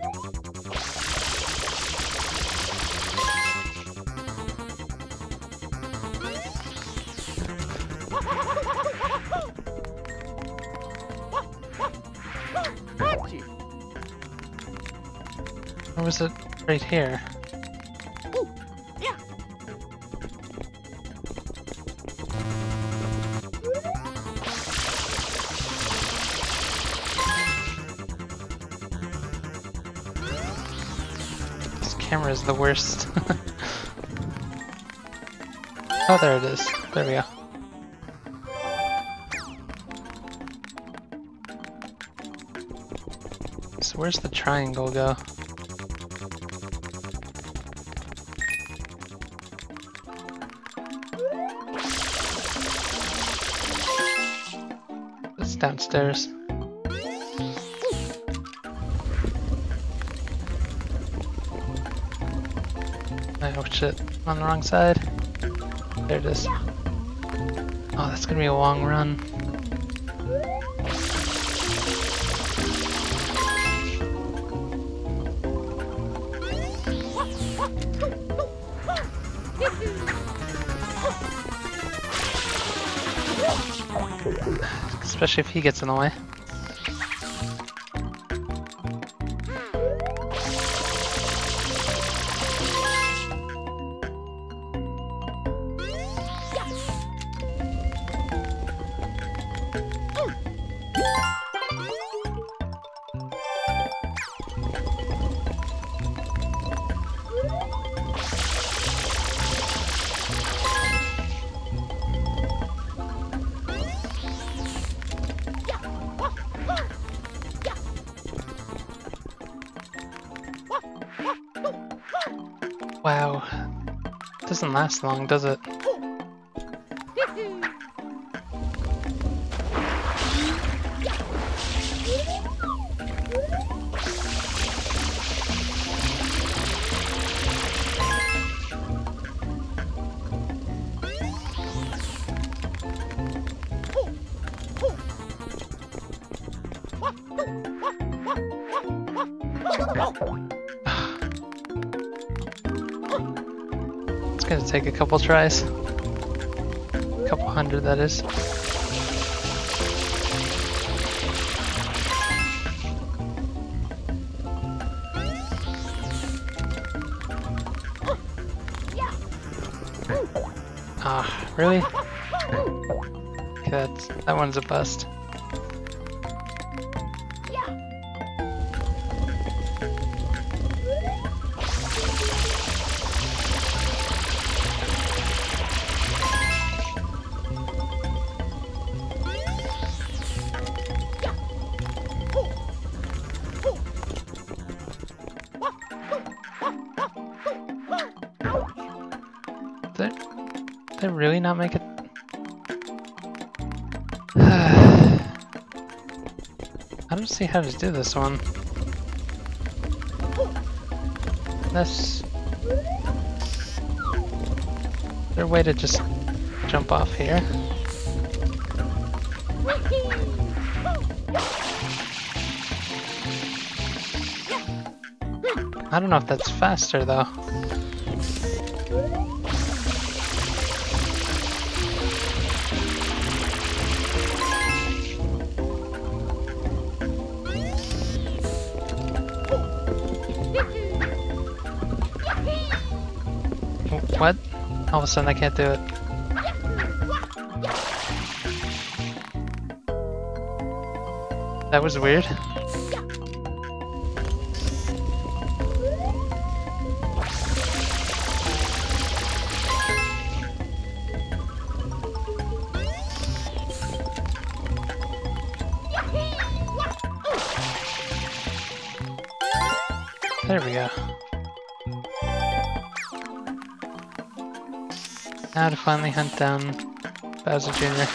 Or was it right here? This camera is the worst. Oh, there it is. There we go. So where's the triangle go? It's downstairs. Oh shit, on the wrong side. There it is. Oh, that's gonna be a long run. Especially if he gets in the way. Wow, doesn't last long, does it? It's gonna take a couple tries. A couple hundred, that is. Ah, really? Okay, that's, that one's a bust. Did, did I really not make it? I don't see how to do this one. This. Is there a way to just jump off here? I don't know if that's faster though. What? All of a sudden I can't do it. That was weird. There we go. Now to finally hunt down Bowser Junior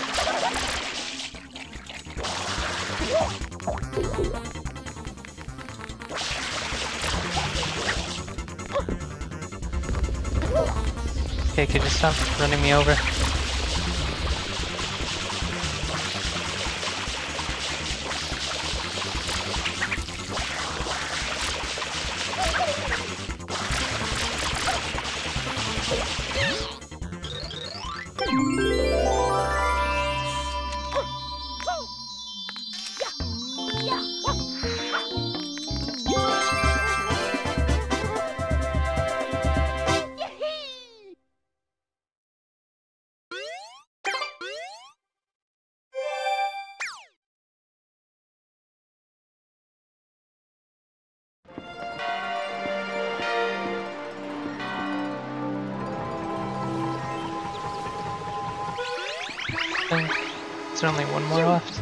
Okay, could you stop running me over? Is there only one more left?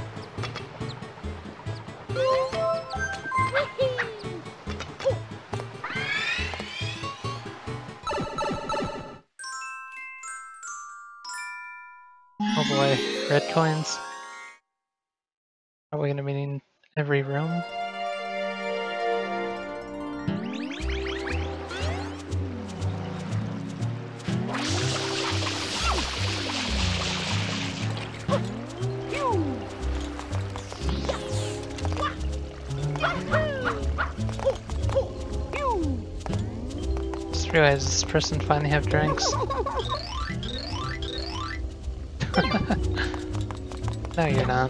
Oh boy, red coins. Are we gonna be in every room? Just realized this person finally have drinks. No, you're not.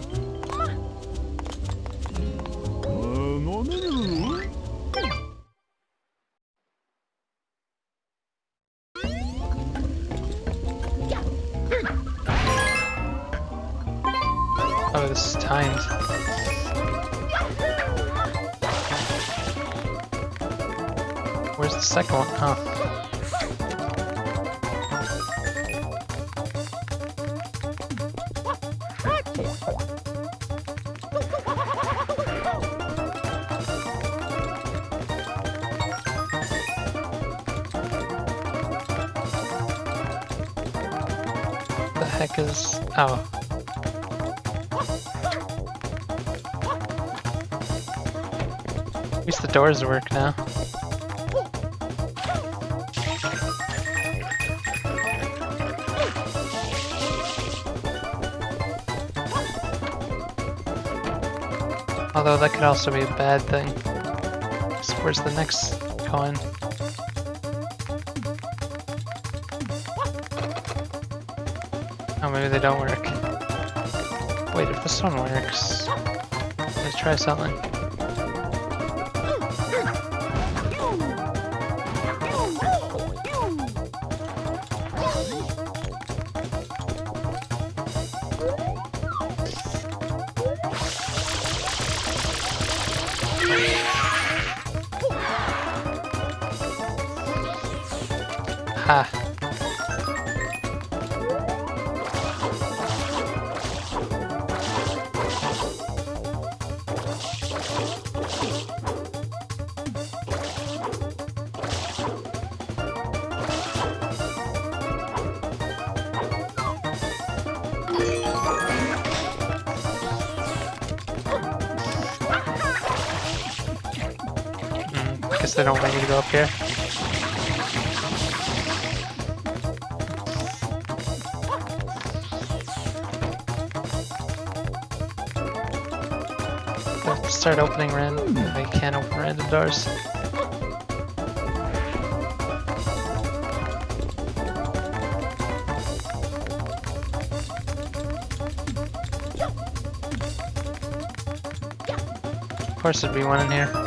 Oh, this is timed. Where's the second one? Oh. The heck is... oh. At least the doors work now. Although that could also be a bad thing. So where's the next coin? Oh, maybe they don't work. Wait, if this one works... let's try something. Ha! Mm, guess they don't want you to go up here. Start opening random. I can't open random doors. Of course there'd be one in here.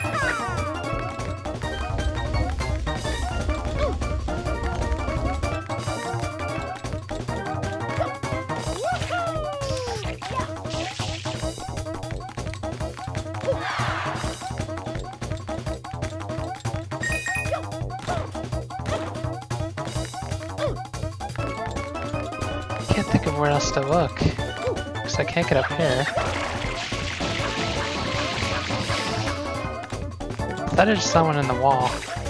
Can't think of where else to look, because I can't get up here. I thought I just saw one in the wall.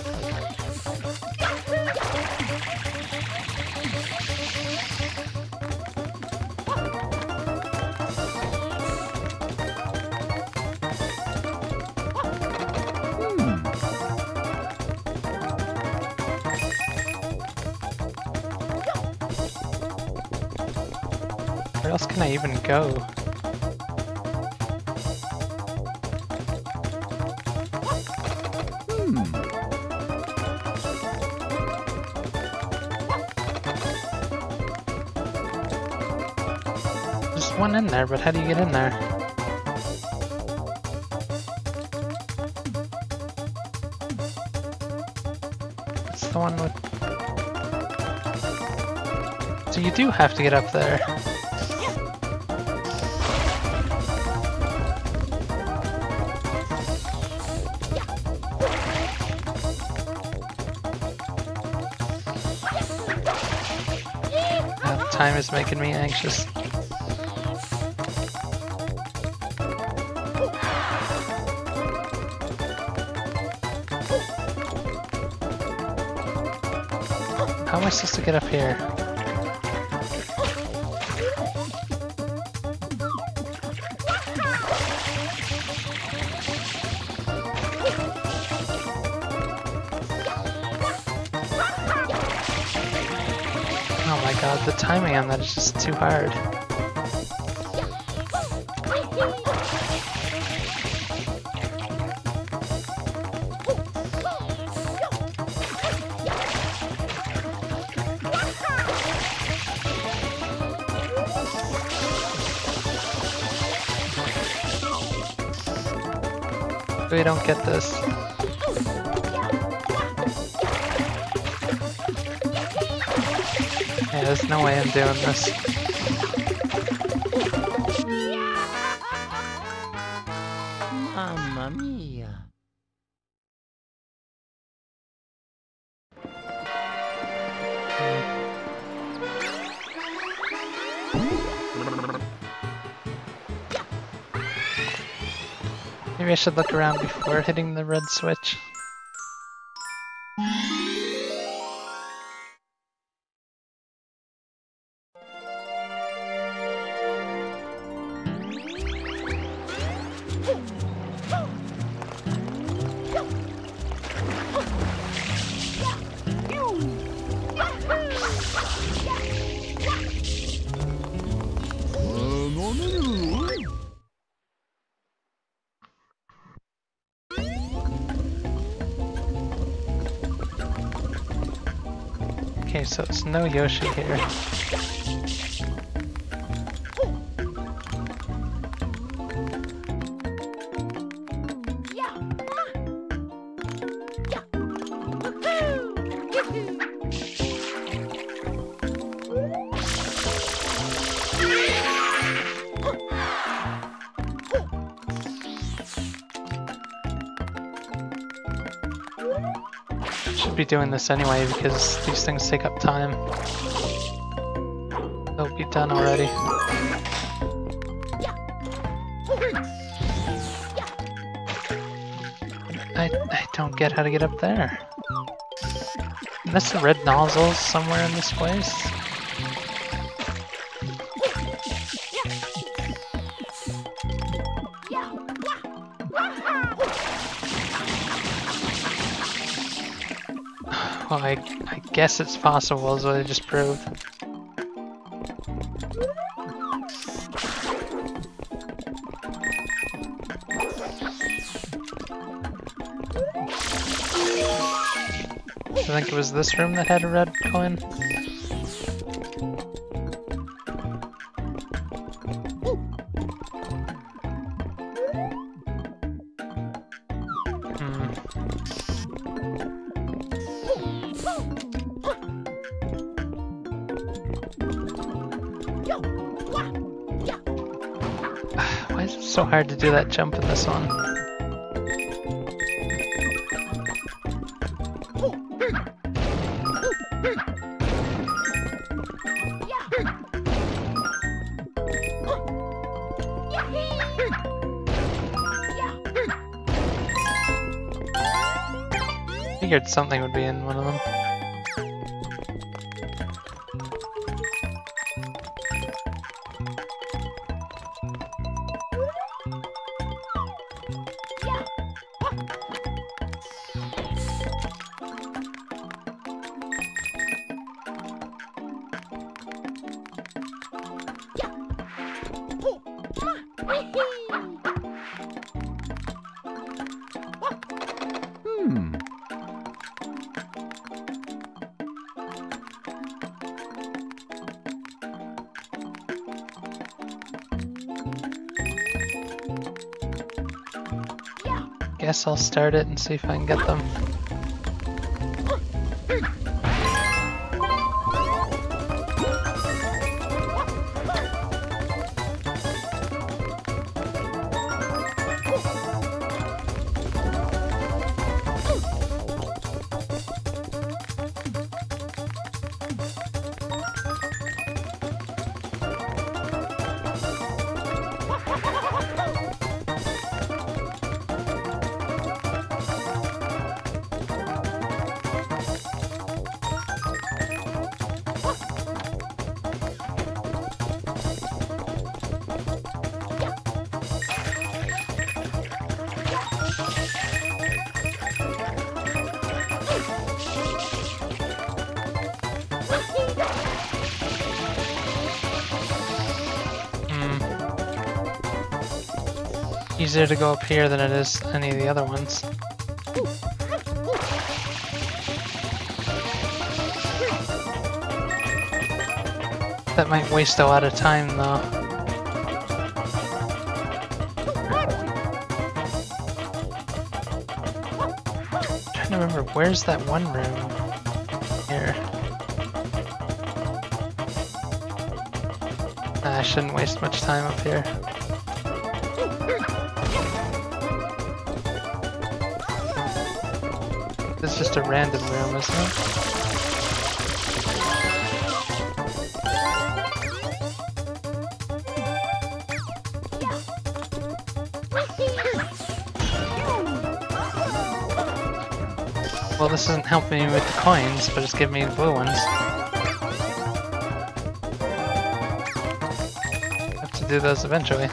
Where else can I even go? Hmm. There's one in there, but how do you get in there? It's the one with... So you do have to get up there. Time is making me anxious. How am I supposed to get up here? Oh my god, the timing on that is just too hard. We don't get this. Yeah, there's no way I'm doing this. Mamma mia. Maybe I should look around before hitting the red switch. Okay, so it's no Yoshi here. should be doing this anyway because these things take up time. They'll be done already. I, I don't get how to get up there. Unless the red nozzle's somewhere in this place. Well, I, I guess it's possible is what I just proved. I think it was this room that had a red coin. Hmm. Why is it so hard to do that jump in this one? Figured something would be in one of them. Hmm. Guess I'll start it and see if I can get them. Easier to go up here than it is any of the other ones. That might waste a lot of time though. I'm trying to remember, where's that one room? Here. Nah, I shouldn't waste much time up here. It's just a random room, isn't it? Well, this isn't helping me with the coins, but it's giving me the blue ones. I have to do those eventually.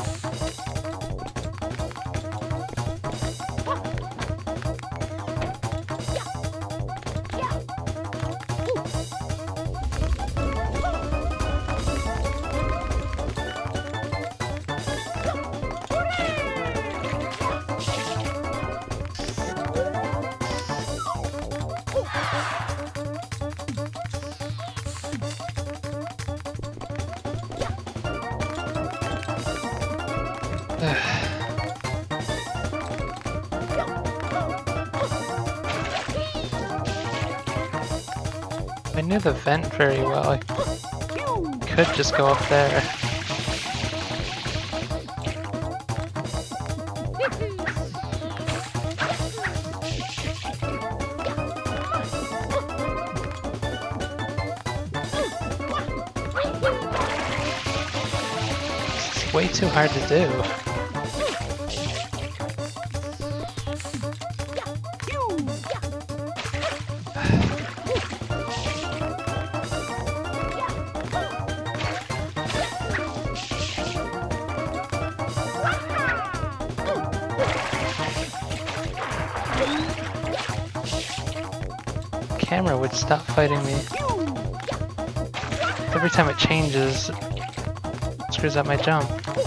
I knew the vent very well. I could just go up there. It's way too hard to do. Camera would stop fighting me. Every time it changes, it screws up my jump.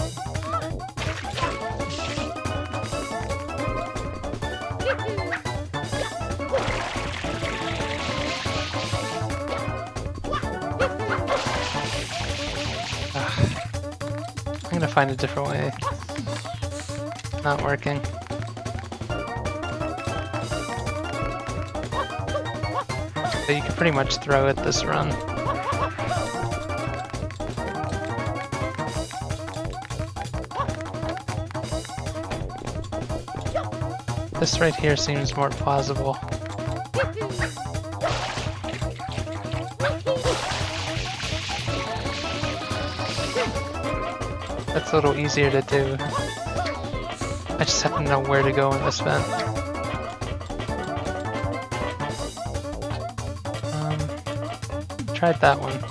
Ugh. I'm gonna find a different way. Not working. So you can pretty much throw it this run. This right here seems more plausible. That's a little easier to do. I just have to know where to go in this vent. Tried that one.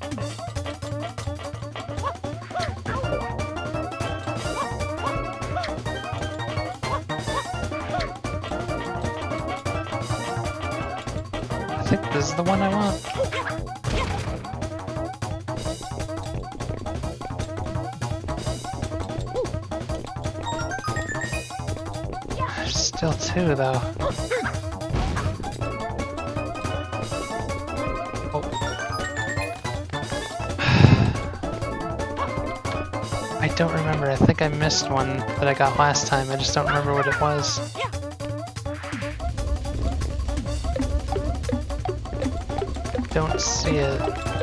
I think this is the one I want. There's still two though. I don't remember. I think I missed one that I got last time. I just don't remember what it was. Don't see it.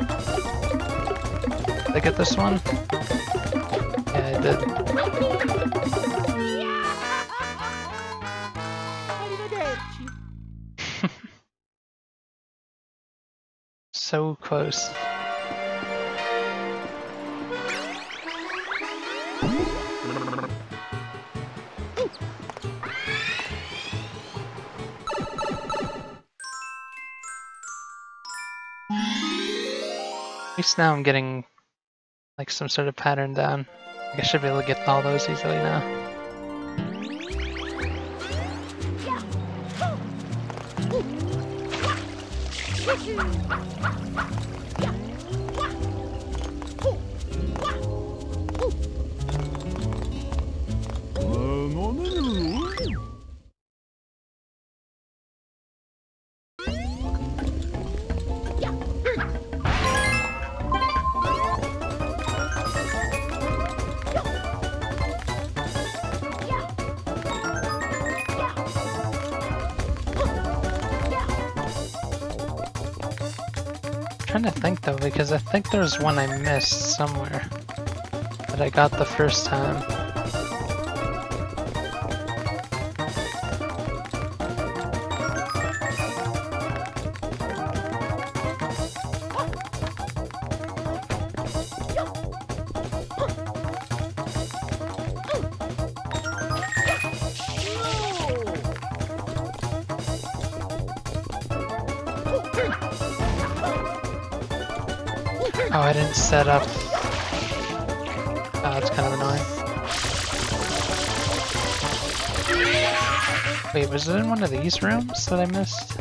Did I get this one? Yeah, I did. So close. At least now I'm getting like some sort of pattern down. I should be able to get all those easily now. I'm trying to think though, because I think there's one I missed somewhere that I got the first time. Oh, I didn't set up. Oh, that's kind of annoying. Wait, was it in one of these rooms that I missed?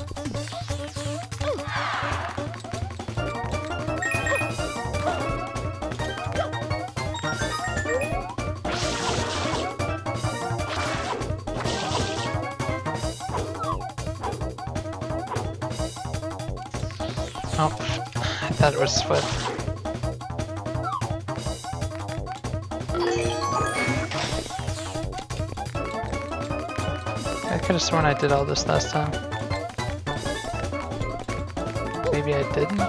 Oh, I thought it was split. I could have sworn I did all this last time. Maybe I didn't?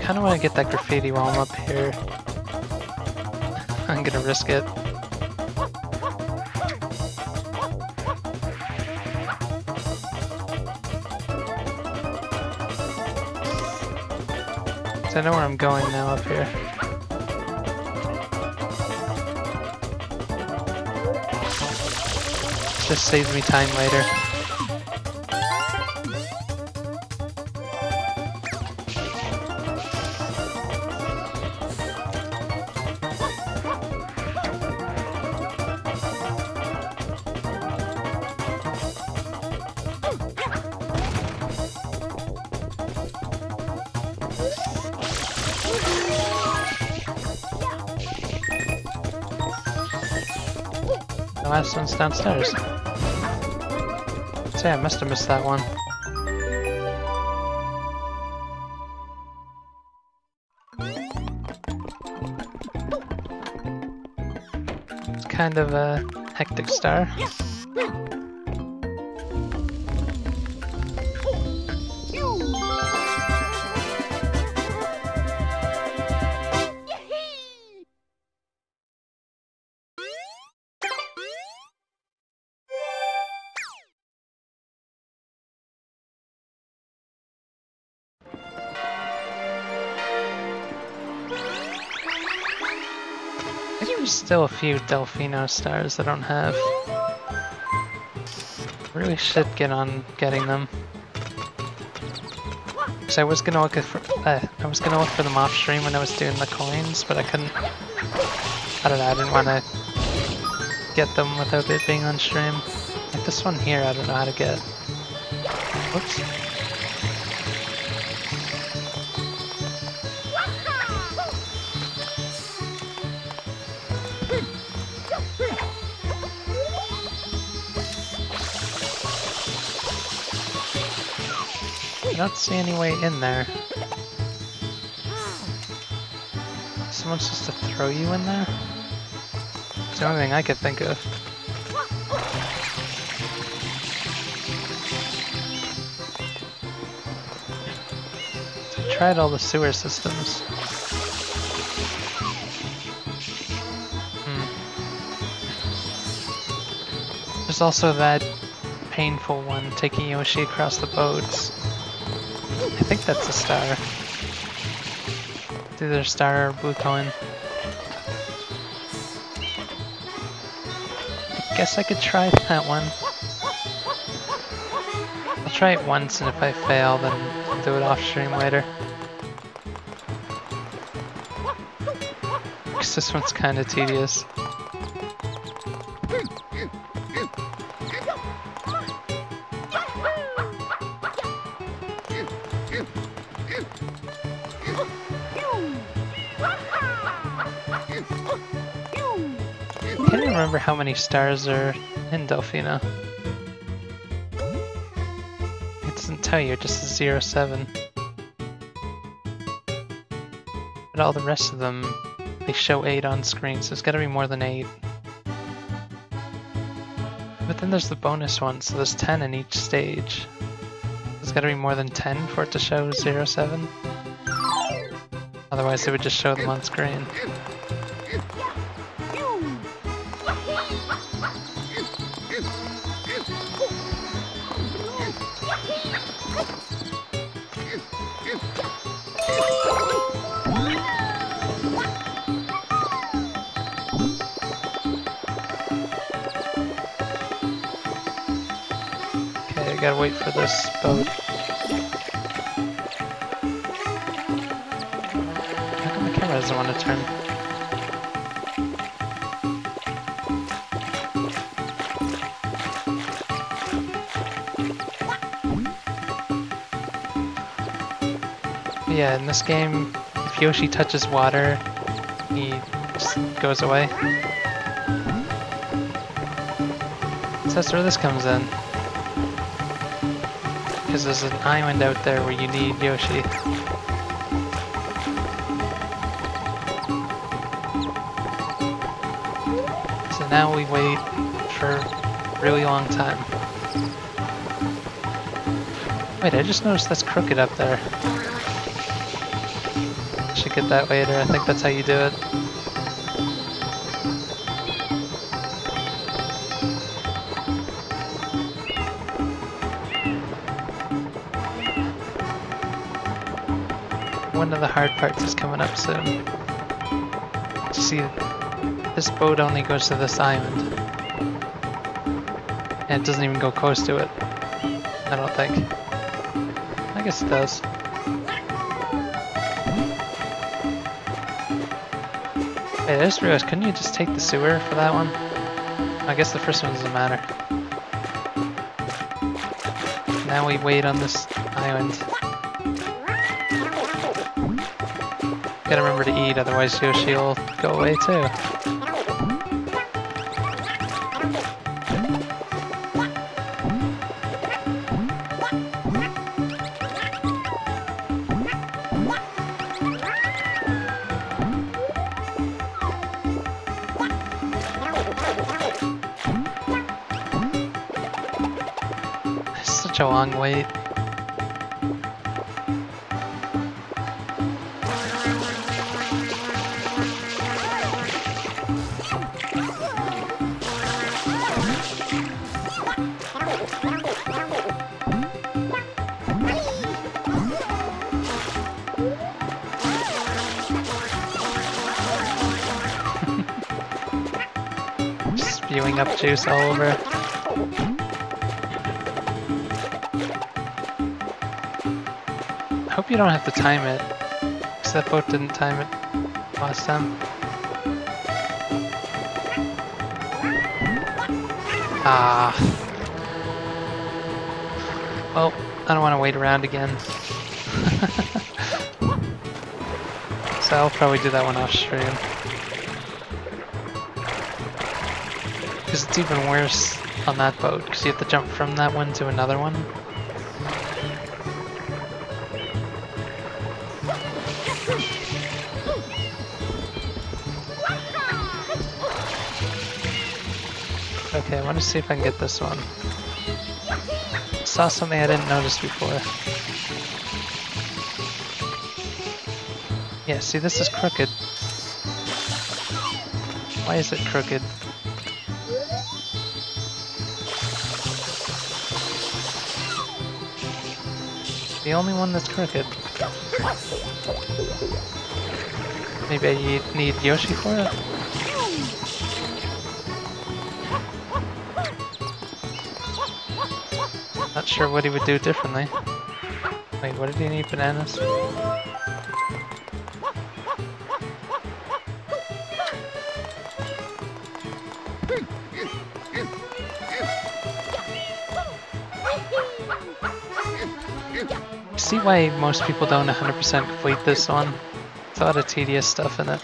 kind of want to get that graffiti while I'm up here. I'm gonna risk it. So I know where I'm going now up here. Just saves me time later. The last one's downstairs. So yeah, I must have missed that one. It's kind of a hectic star. I think there's still a few Delfino stars I don't have. Really should get on getting them. Cause I was gonna look for uh, I was gonna look for them off stream when I was doing the coins, but I couldn't. I don't know. I didn't want to get them without it being on stream. Like this one here, I don't know how to get. Whoops. I don't see any way in there. Someone's supposed to throw you in there? It's the only thing I could think of. So I tried all the sewer systems. Hmm. There's also that painful one, taking Yoshi across the boats. I think that's a star. It's either a star or a blue coin. I guess I could try that one. I'll try it once, and if I fail, then I'll do it off stream later. Because this one's kind of tedious. I can't remember how many stars are in Delfino. It doesn't tell you, it just says zero seven. But all the rest of them, they show eight on screen, so it's gotta be more than eight. But then there's the bonus one, so there's ten in each stage. There's gotta be more than ten for it to show zero seven. Otherwise it would just show them on screen. Okay, I gotta wait for this boat. How come the camera doesn't want to turn? Yeah, in this game, if Yoshi touches water, he just goes away. So that's where this comes in. Because there's an island out there where you need Yoshi. So now we wait for a really long time. Wait, I just noticed that's crooked up there. should get that later. I think that's how you do it. One of the hard parts is coming up soon. You see, this boat only goes to this island. And it doesn't even go close to it. I don't think. I guess it does. Hey, I just realized, couldn't you just take the sewer for that one? I guess the first one doesn't matter. Now we wait on this island. Gotta remember to eat, otherwise Yoshi will go away too. Such a long wait. Spewing up juice all over. I hope you don't have to time it, because that boat didn't time it last time. Ah. Well, I don't want to wait around again. So I'll probably do that one off stream. Because it's even worse on that boat, because you have to jump from that one to another one. Okay, I want to see if I can get this one. Saw something I didn't notice before. Yeah, see, this is crooked. Why is it crooked? The only one that's crooked. Maybe I need Yoshi for it? Not sure what he would do differently. Wait, what did he need? Bananas? See why most people don't one hundred percent complete this one? It's a lot of tedious stuff in it.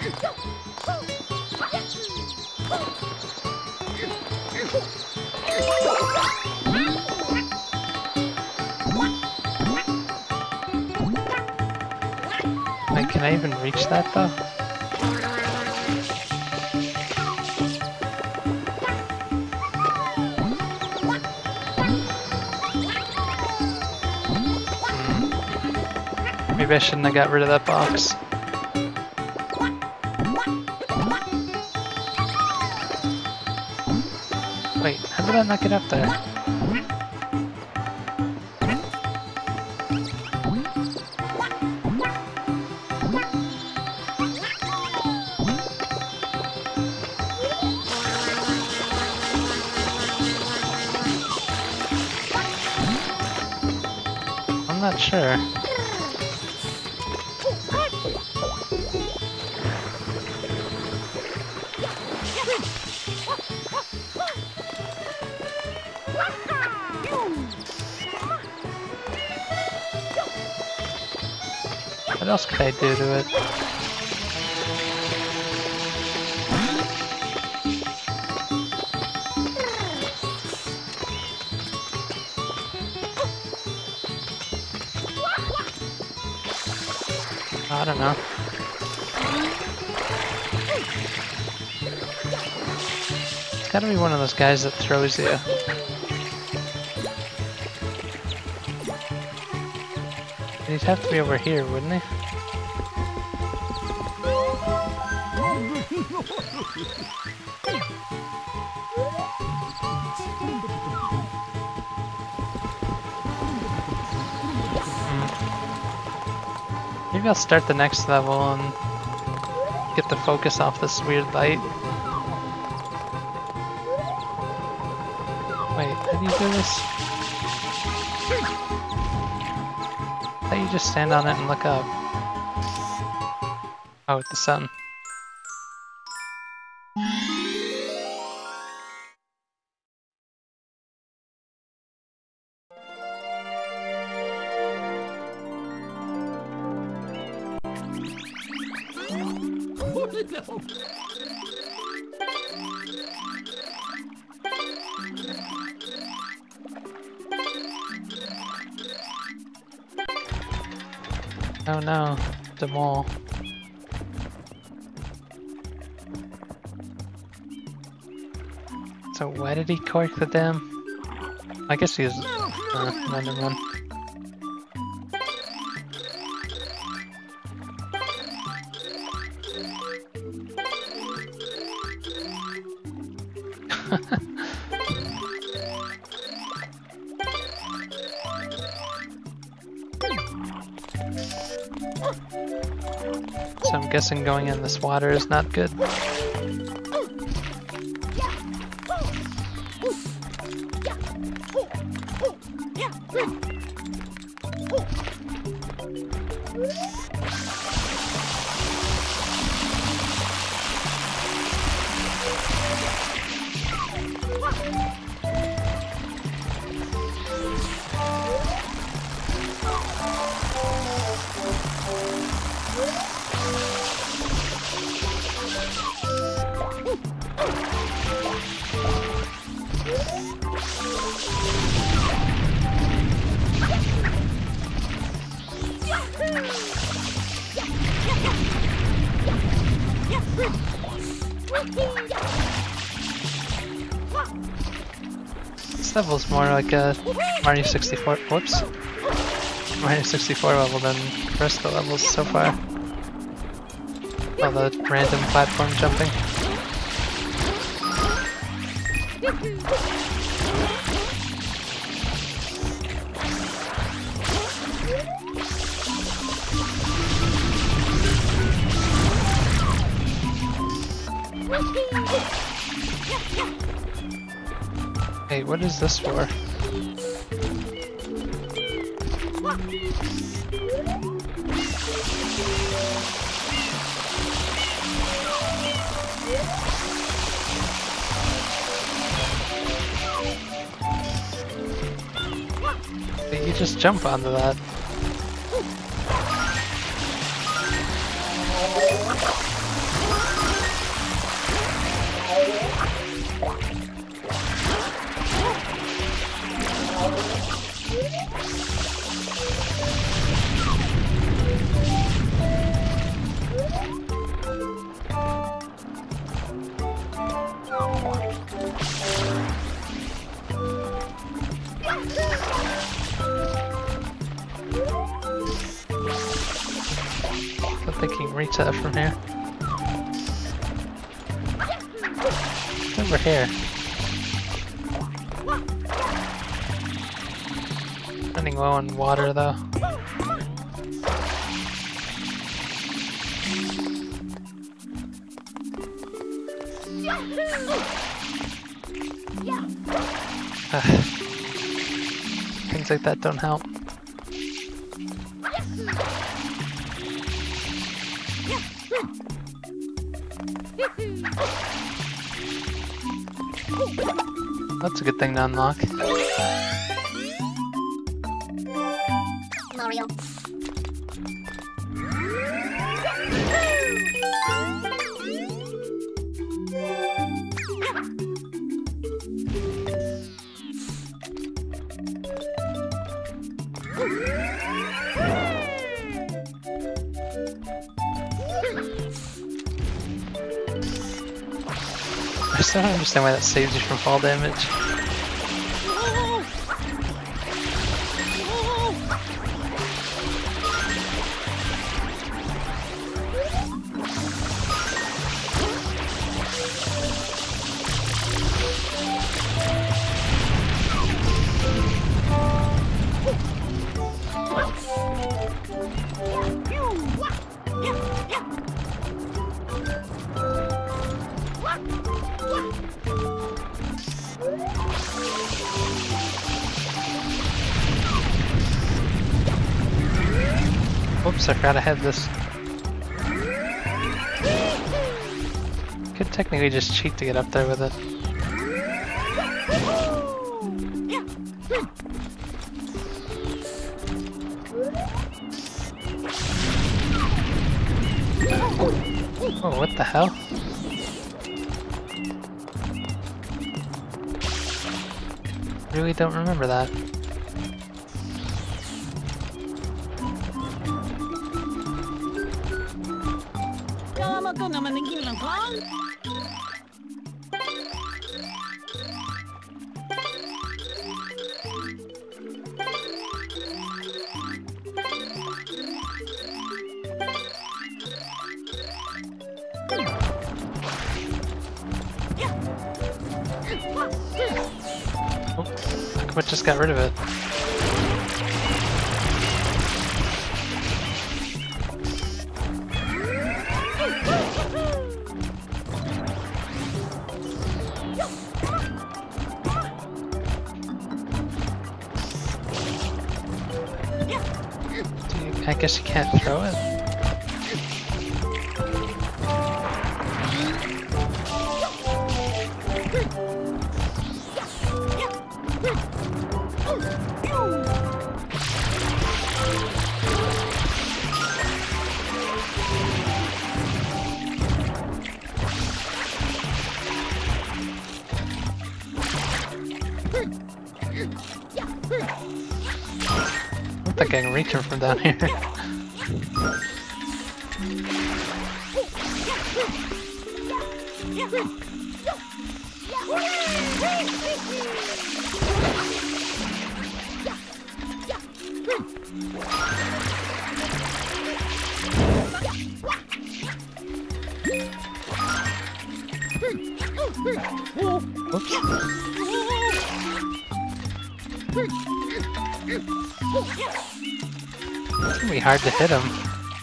Wait, can I even reach that though? Maybe I shouldn't have got rid of that box. Wait, how did I not get up there? I'm not sure. What else could I do to it? I don't know. It's gotta be one of those guys that throws you. He'd have to be over here, wouldn't he? Maybe I'll start the next level and get the focus off this weird light. Wait, how do you do this? How do you just stand on it and look up? Oh, with the sun. Oh no, the mole. So why did he cork the dam? I guess he's... Uh, no, never mind. So I'm guessing going in this water is not good. This level's more like a Mario sixty-four, whoops, Mario sixty-four level than the rest of the levels so far. All the random platform jumping. Hey, what is this for? Hey, you just jump onto that. I don't think you can reach that from here. Over here. Running low on water though. Things like that don't help. That's a good thing to unlock. Mario. I still don't understand why that saves you from fall damage. Oops, I forgot I had this. Could technically just cheat to get up there with it. Oh, what the hell? Really don't remember that. Oh, Akuma just got rid of it. I guess you can't throw it. I think I can reach him from down here. Whoops. It's gonna be hard to hit him.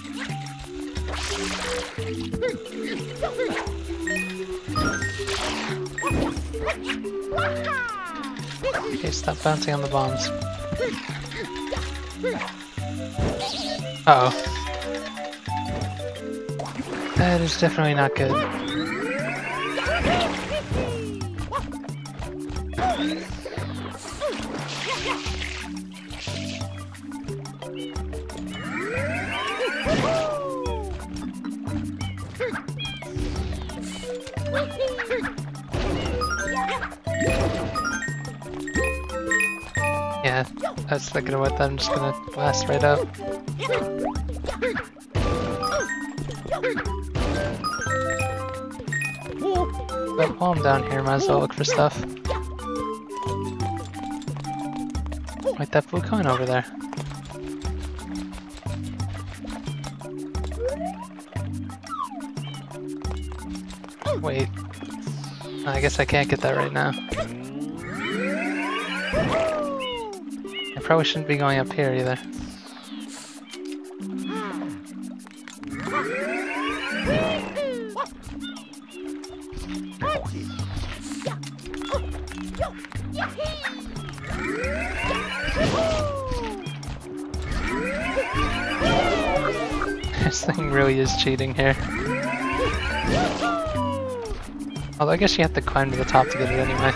Okay, stop bouncing on the bombs. Uh oh. That is definitely not good. Yeah, I was thinking about that. I'm just gonna blast right up. But while I'm down here, might as well look for stuff. Like that blue coin over there. Wait. I guess I can't get that right now. I probably shouldn't be going up here either. This thing really is cheating here. Although I guess you have to climb to the top to get it anyway.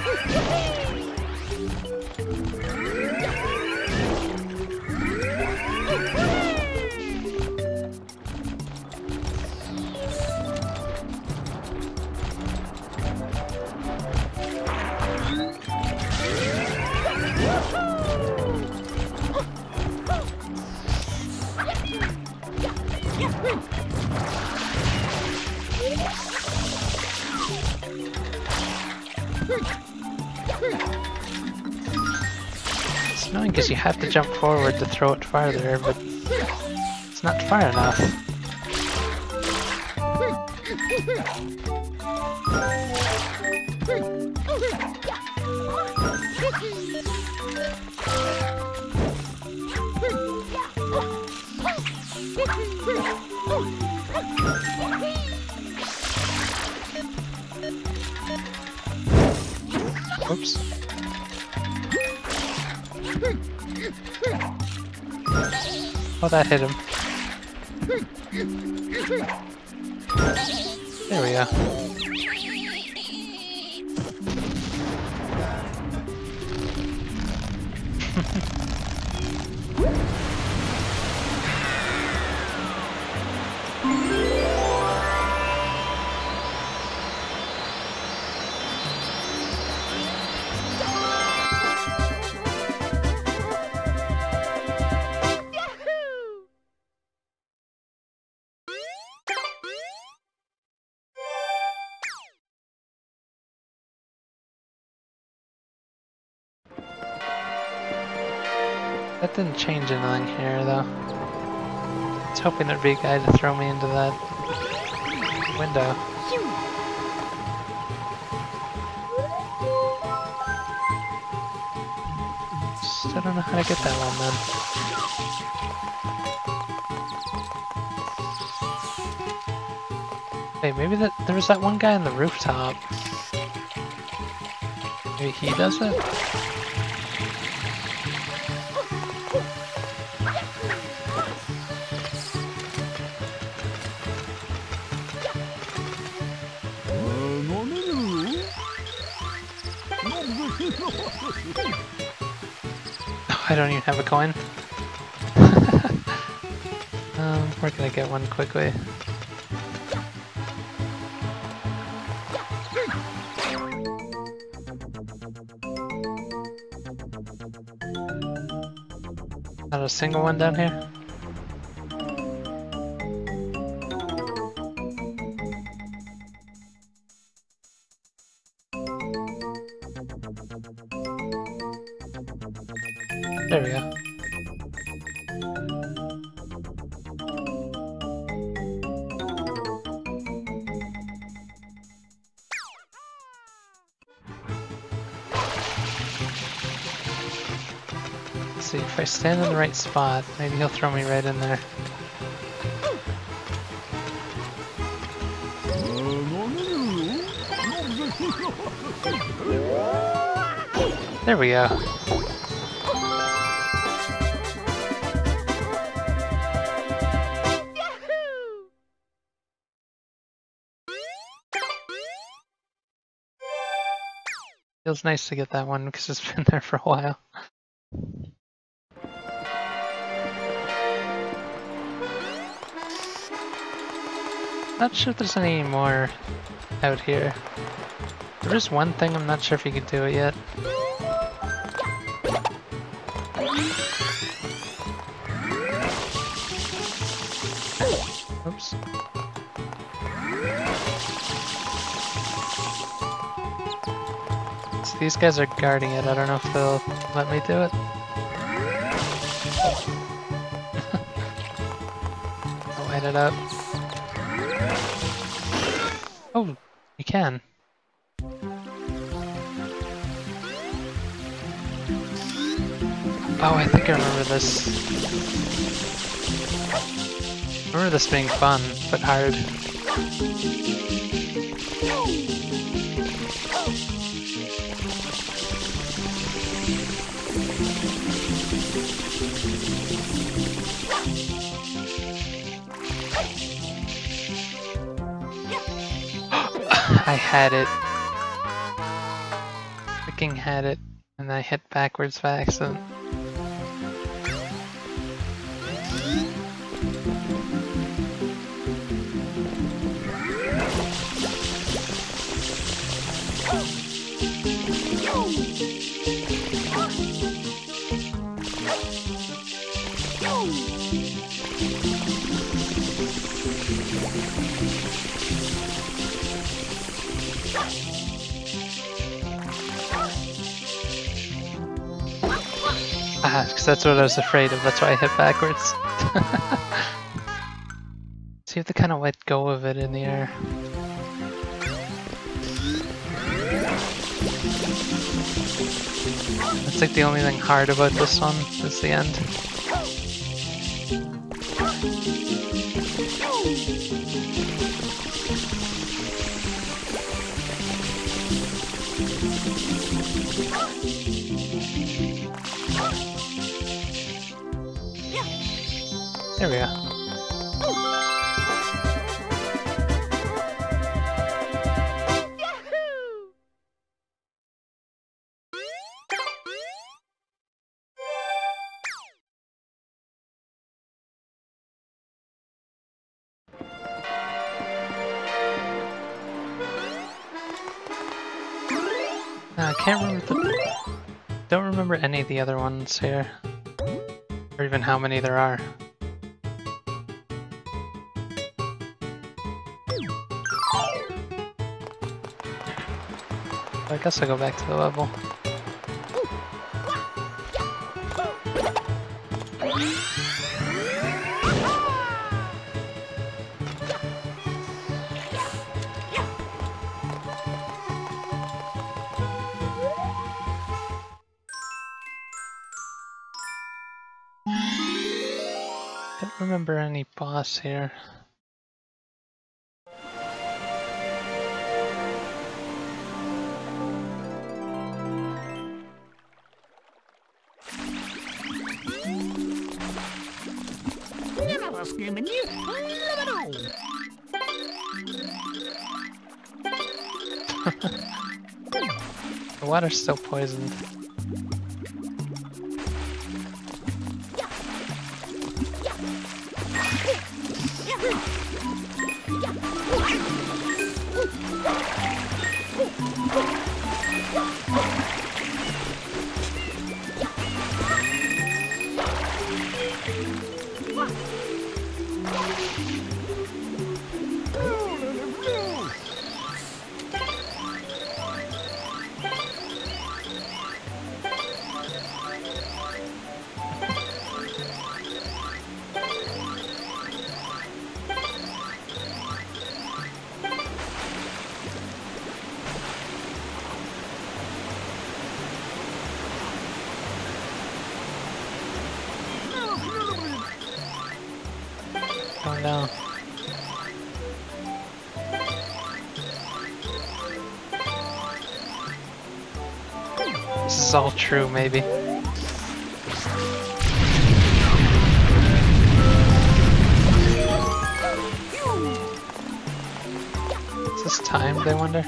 It's annoying because you have to jump forward to throw it farther, but it's not far enough. Oops. Oh, that hit him. There we go. That didn't change anything here, though. I was hoping there'd be a guy to throw me into that window. Still don't know how to get that one, then. Wait, maybe that there was that one guy on the rooftop. Maybe he does it? I don't even have a coin. um, where can I get one quickly? Not a single one down here? There we go. Let's see, if I stand in the right spot, maybe he'll throw me right in there. There we go. Feels nice to get that one because it's been there for a while. Not sure if there's any more out here. There is one thing, I'm not sure if you could do it yet. Oops. So these guys are guarding it, I don't know if they'll let me do it. I'll light it up. Oh, you can. Oh, I think I remember this. I remember this being fun, but hard. I had it. Freaking had it, and I hit backwards by accident. Ah, because that's what I was afraid of, that's why I hit backwards. So you have to kind of let go of it in the air. That's like the only thing hard about this one, is the end. There we go. can't remember the... Don't remember any of the other ones here. Or even how many there are. I guess I'll go back to the level. Don't remember any boss here. The water's still poisoned. Oh no. This is all true, maybe. Is this timed, I wonder?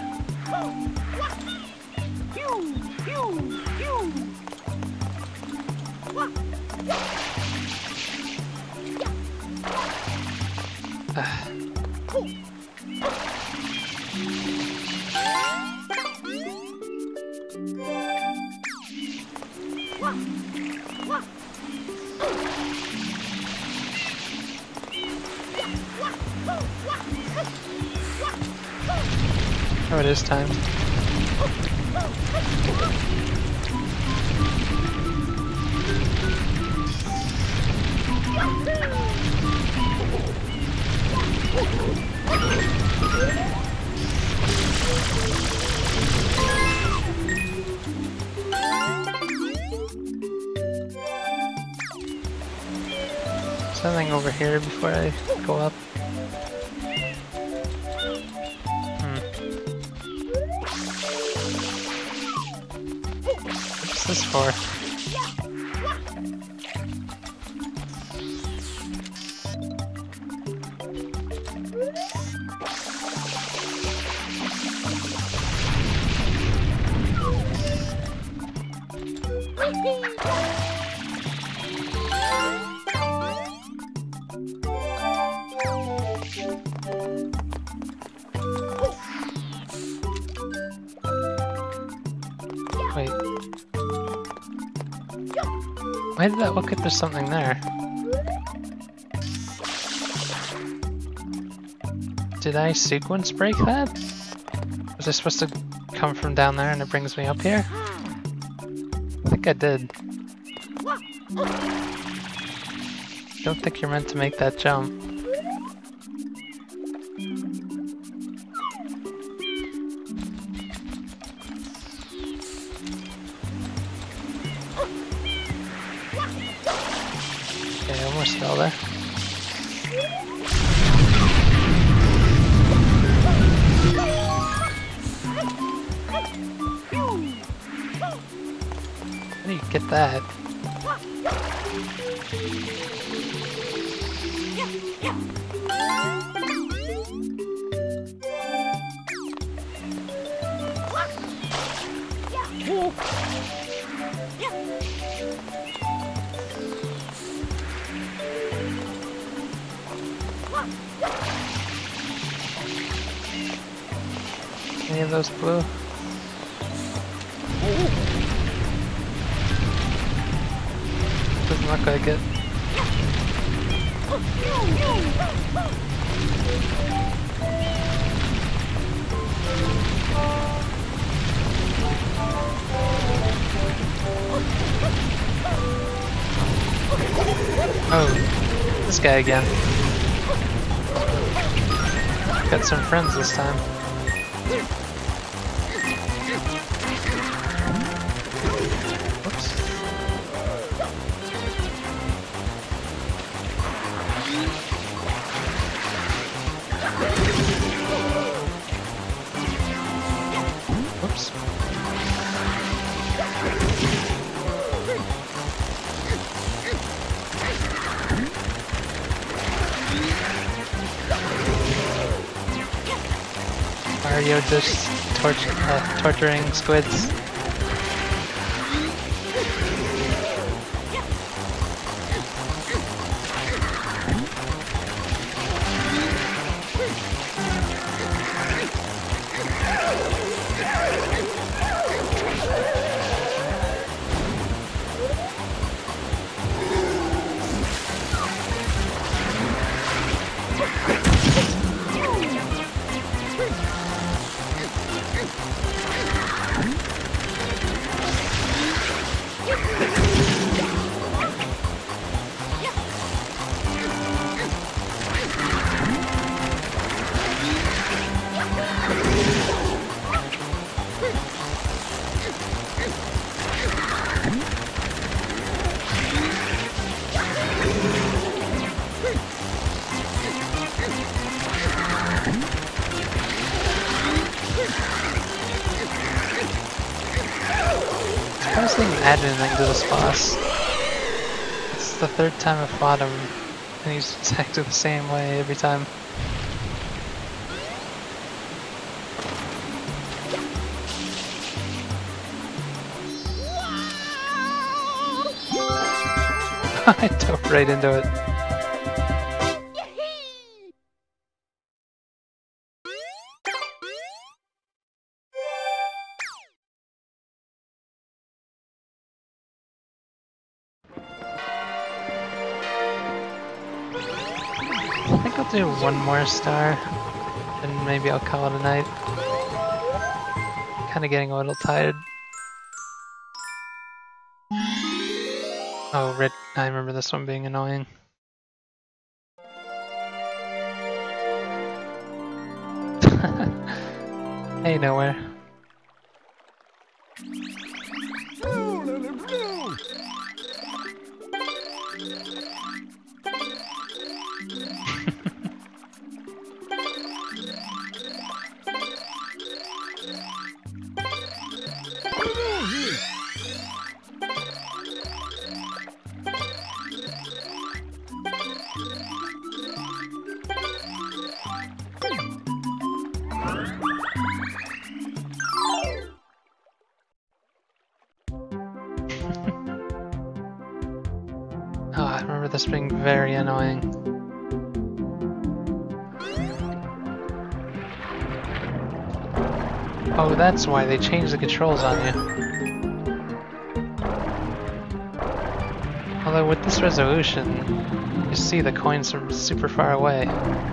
Oh, it is timed. Something over here before I go up. Hmm. What's this for? Wait. Why did that look like there's something there? Did I sequence break that? Was I supposed to come from down there and it brings me up here? I think I did. Don't think you're meant to make that jump. Okay, almost fell there. How do you get that? Any of those blue? Doesn't look like it. Oh, this guy again. Got some friends this time. Whoops. Whoops. Mario just torch uh, torturing squids. I was thinking add anything to this boss. It's the third time I've fought him, and he's exactly the same way every time. I dove right into it. I think I'll do one more star, and maybe I'll call it a night. Kinda getting a little tired. Oh, red. I remember this one being annoying. Hey, nowhere. Oh, I remember this being very annoying. Oh, that's why they changed the controls on you. Although with this resolution, you see the coins from super far away.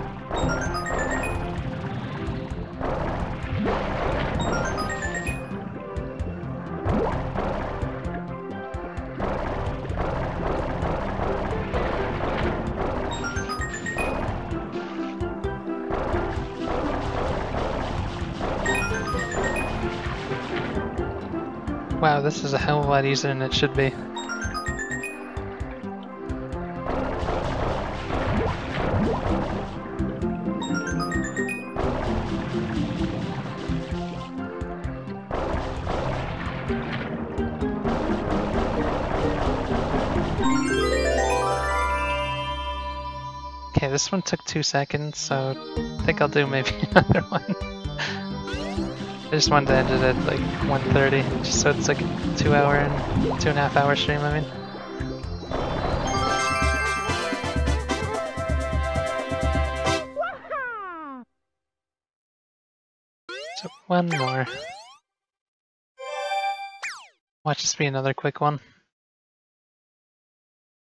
Wow, this is a hell of a lot easier than it should be. Okay, this one took two seconds, so I think I'll do maybe another one. I just wanted to end it at like one thirty, just so it's like a two hour and two and a half hour stream, I mean. So one more. Watch this be another quick one.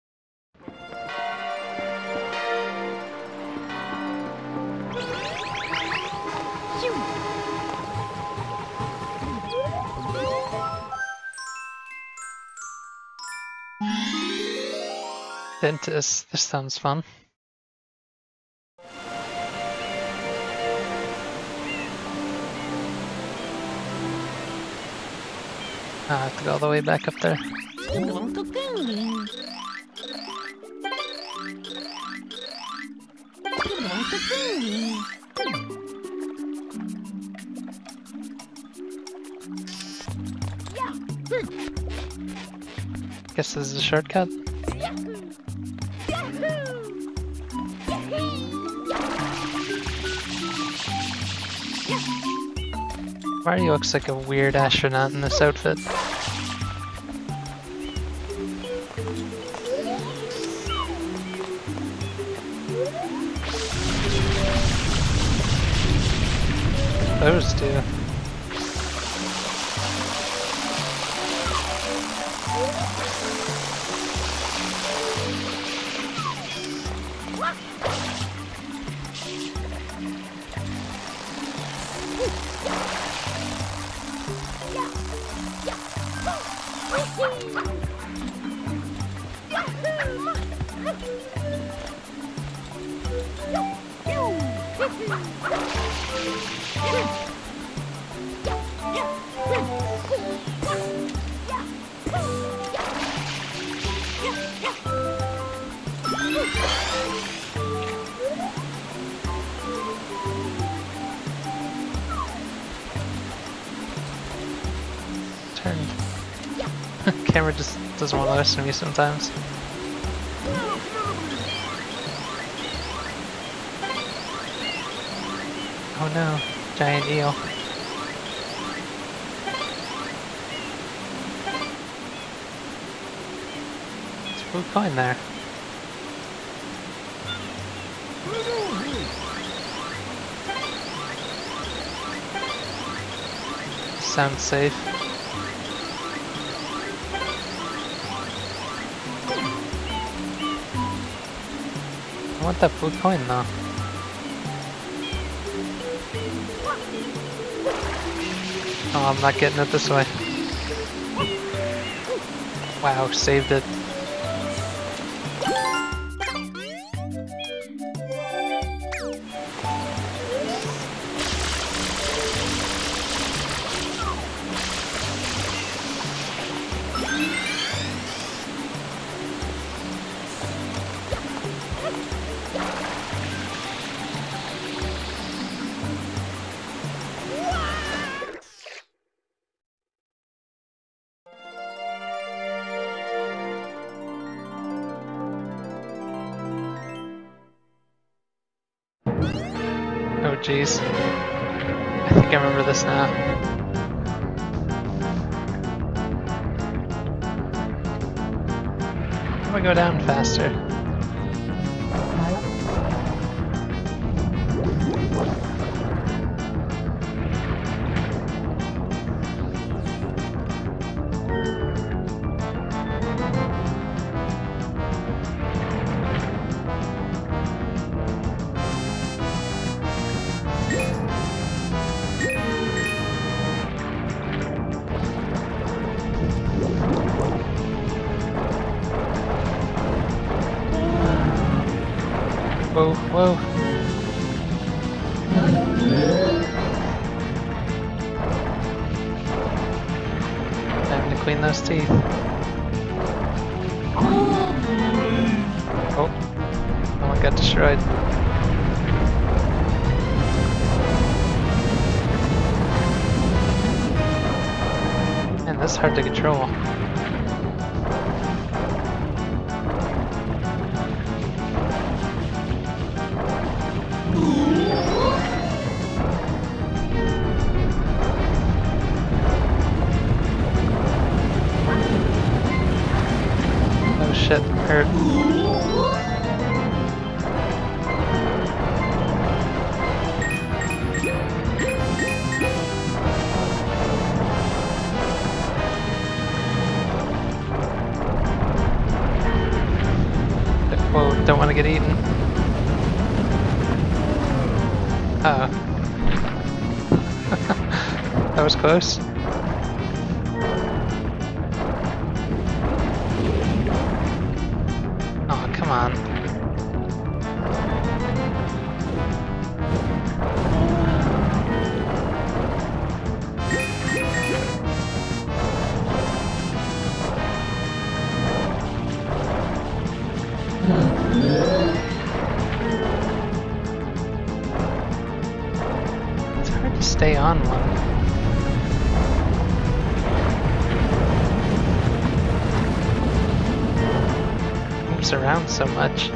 Dentist, this sounds fun. I have to go all the way back up there. Guess this is a shortcut. Mario looks like a weird astronaut in this outfit. Those two. Turn. Camera just doesn't want to listen to me sometimes. Oh no, giant eel. There's a blue coin there. Sounds safe. I want that blue coin though. Oh, I'm not getting it this way. Wow, saved it. Oh jeez. I think I remember this now. How do I go down faster? Whoa, whoa. Time to clean those teeth. Oh, one got destroyed. Man, this is hard to control. Oh shit, hurt. Whoa, don't want to get eaten. Uh oh. That was close. come on. It's hard to stay on one. Moves around so much.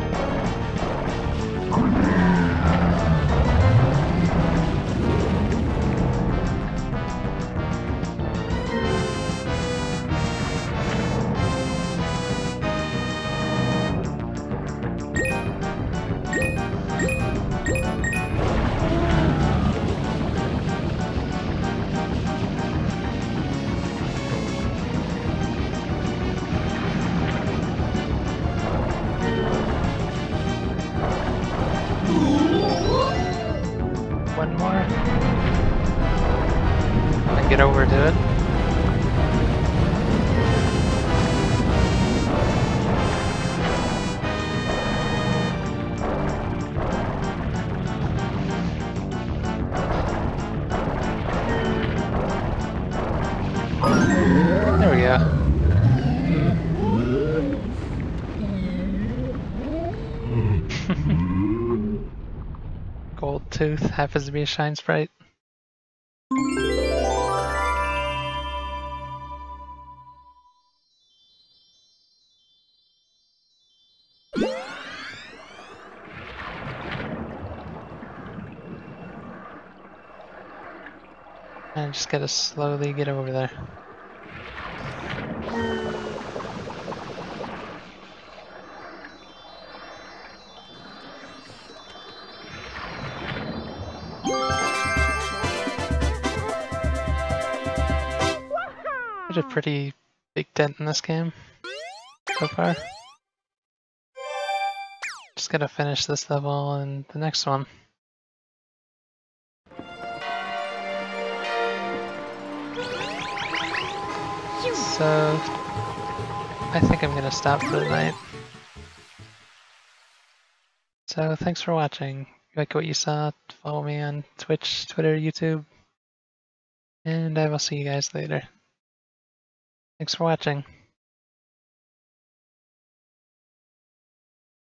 One more. And get over to it. There we go. Gold tooth happens to be a shine sprite. And just gotta slowly get over there. Did a pretty big dent in this game so far. Just gotta finish this level and the next one. So I think I'm gonna stop for the night. So thanks for watching. If you like what you saw, follow me on Twitch, Twitter, YouTube, and I will see you guys later. Thanks for watching.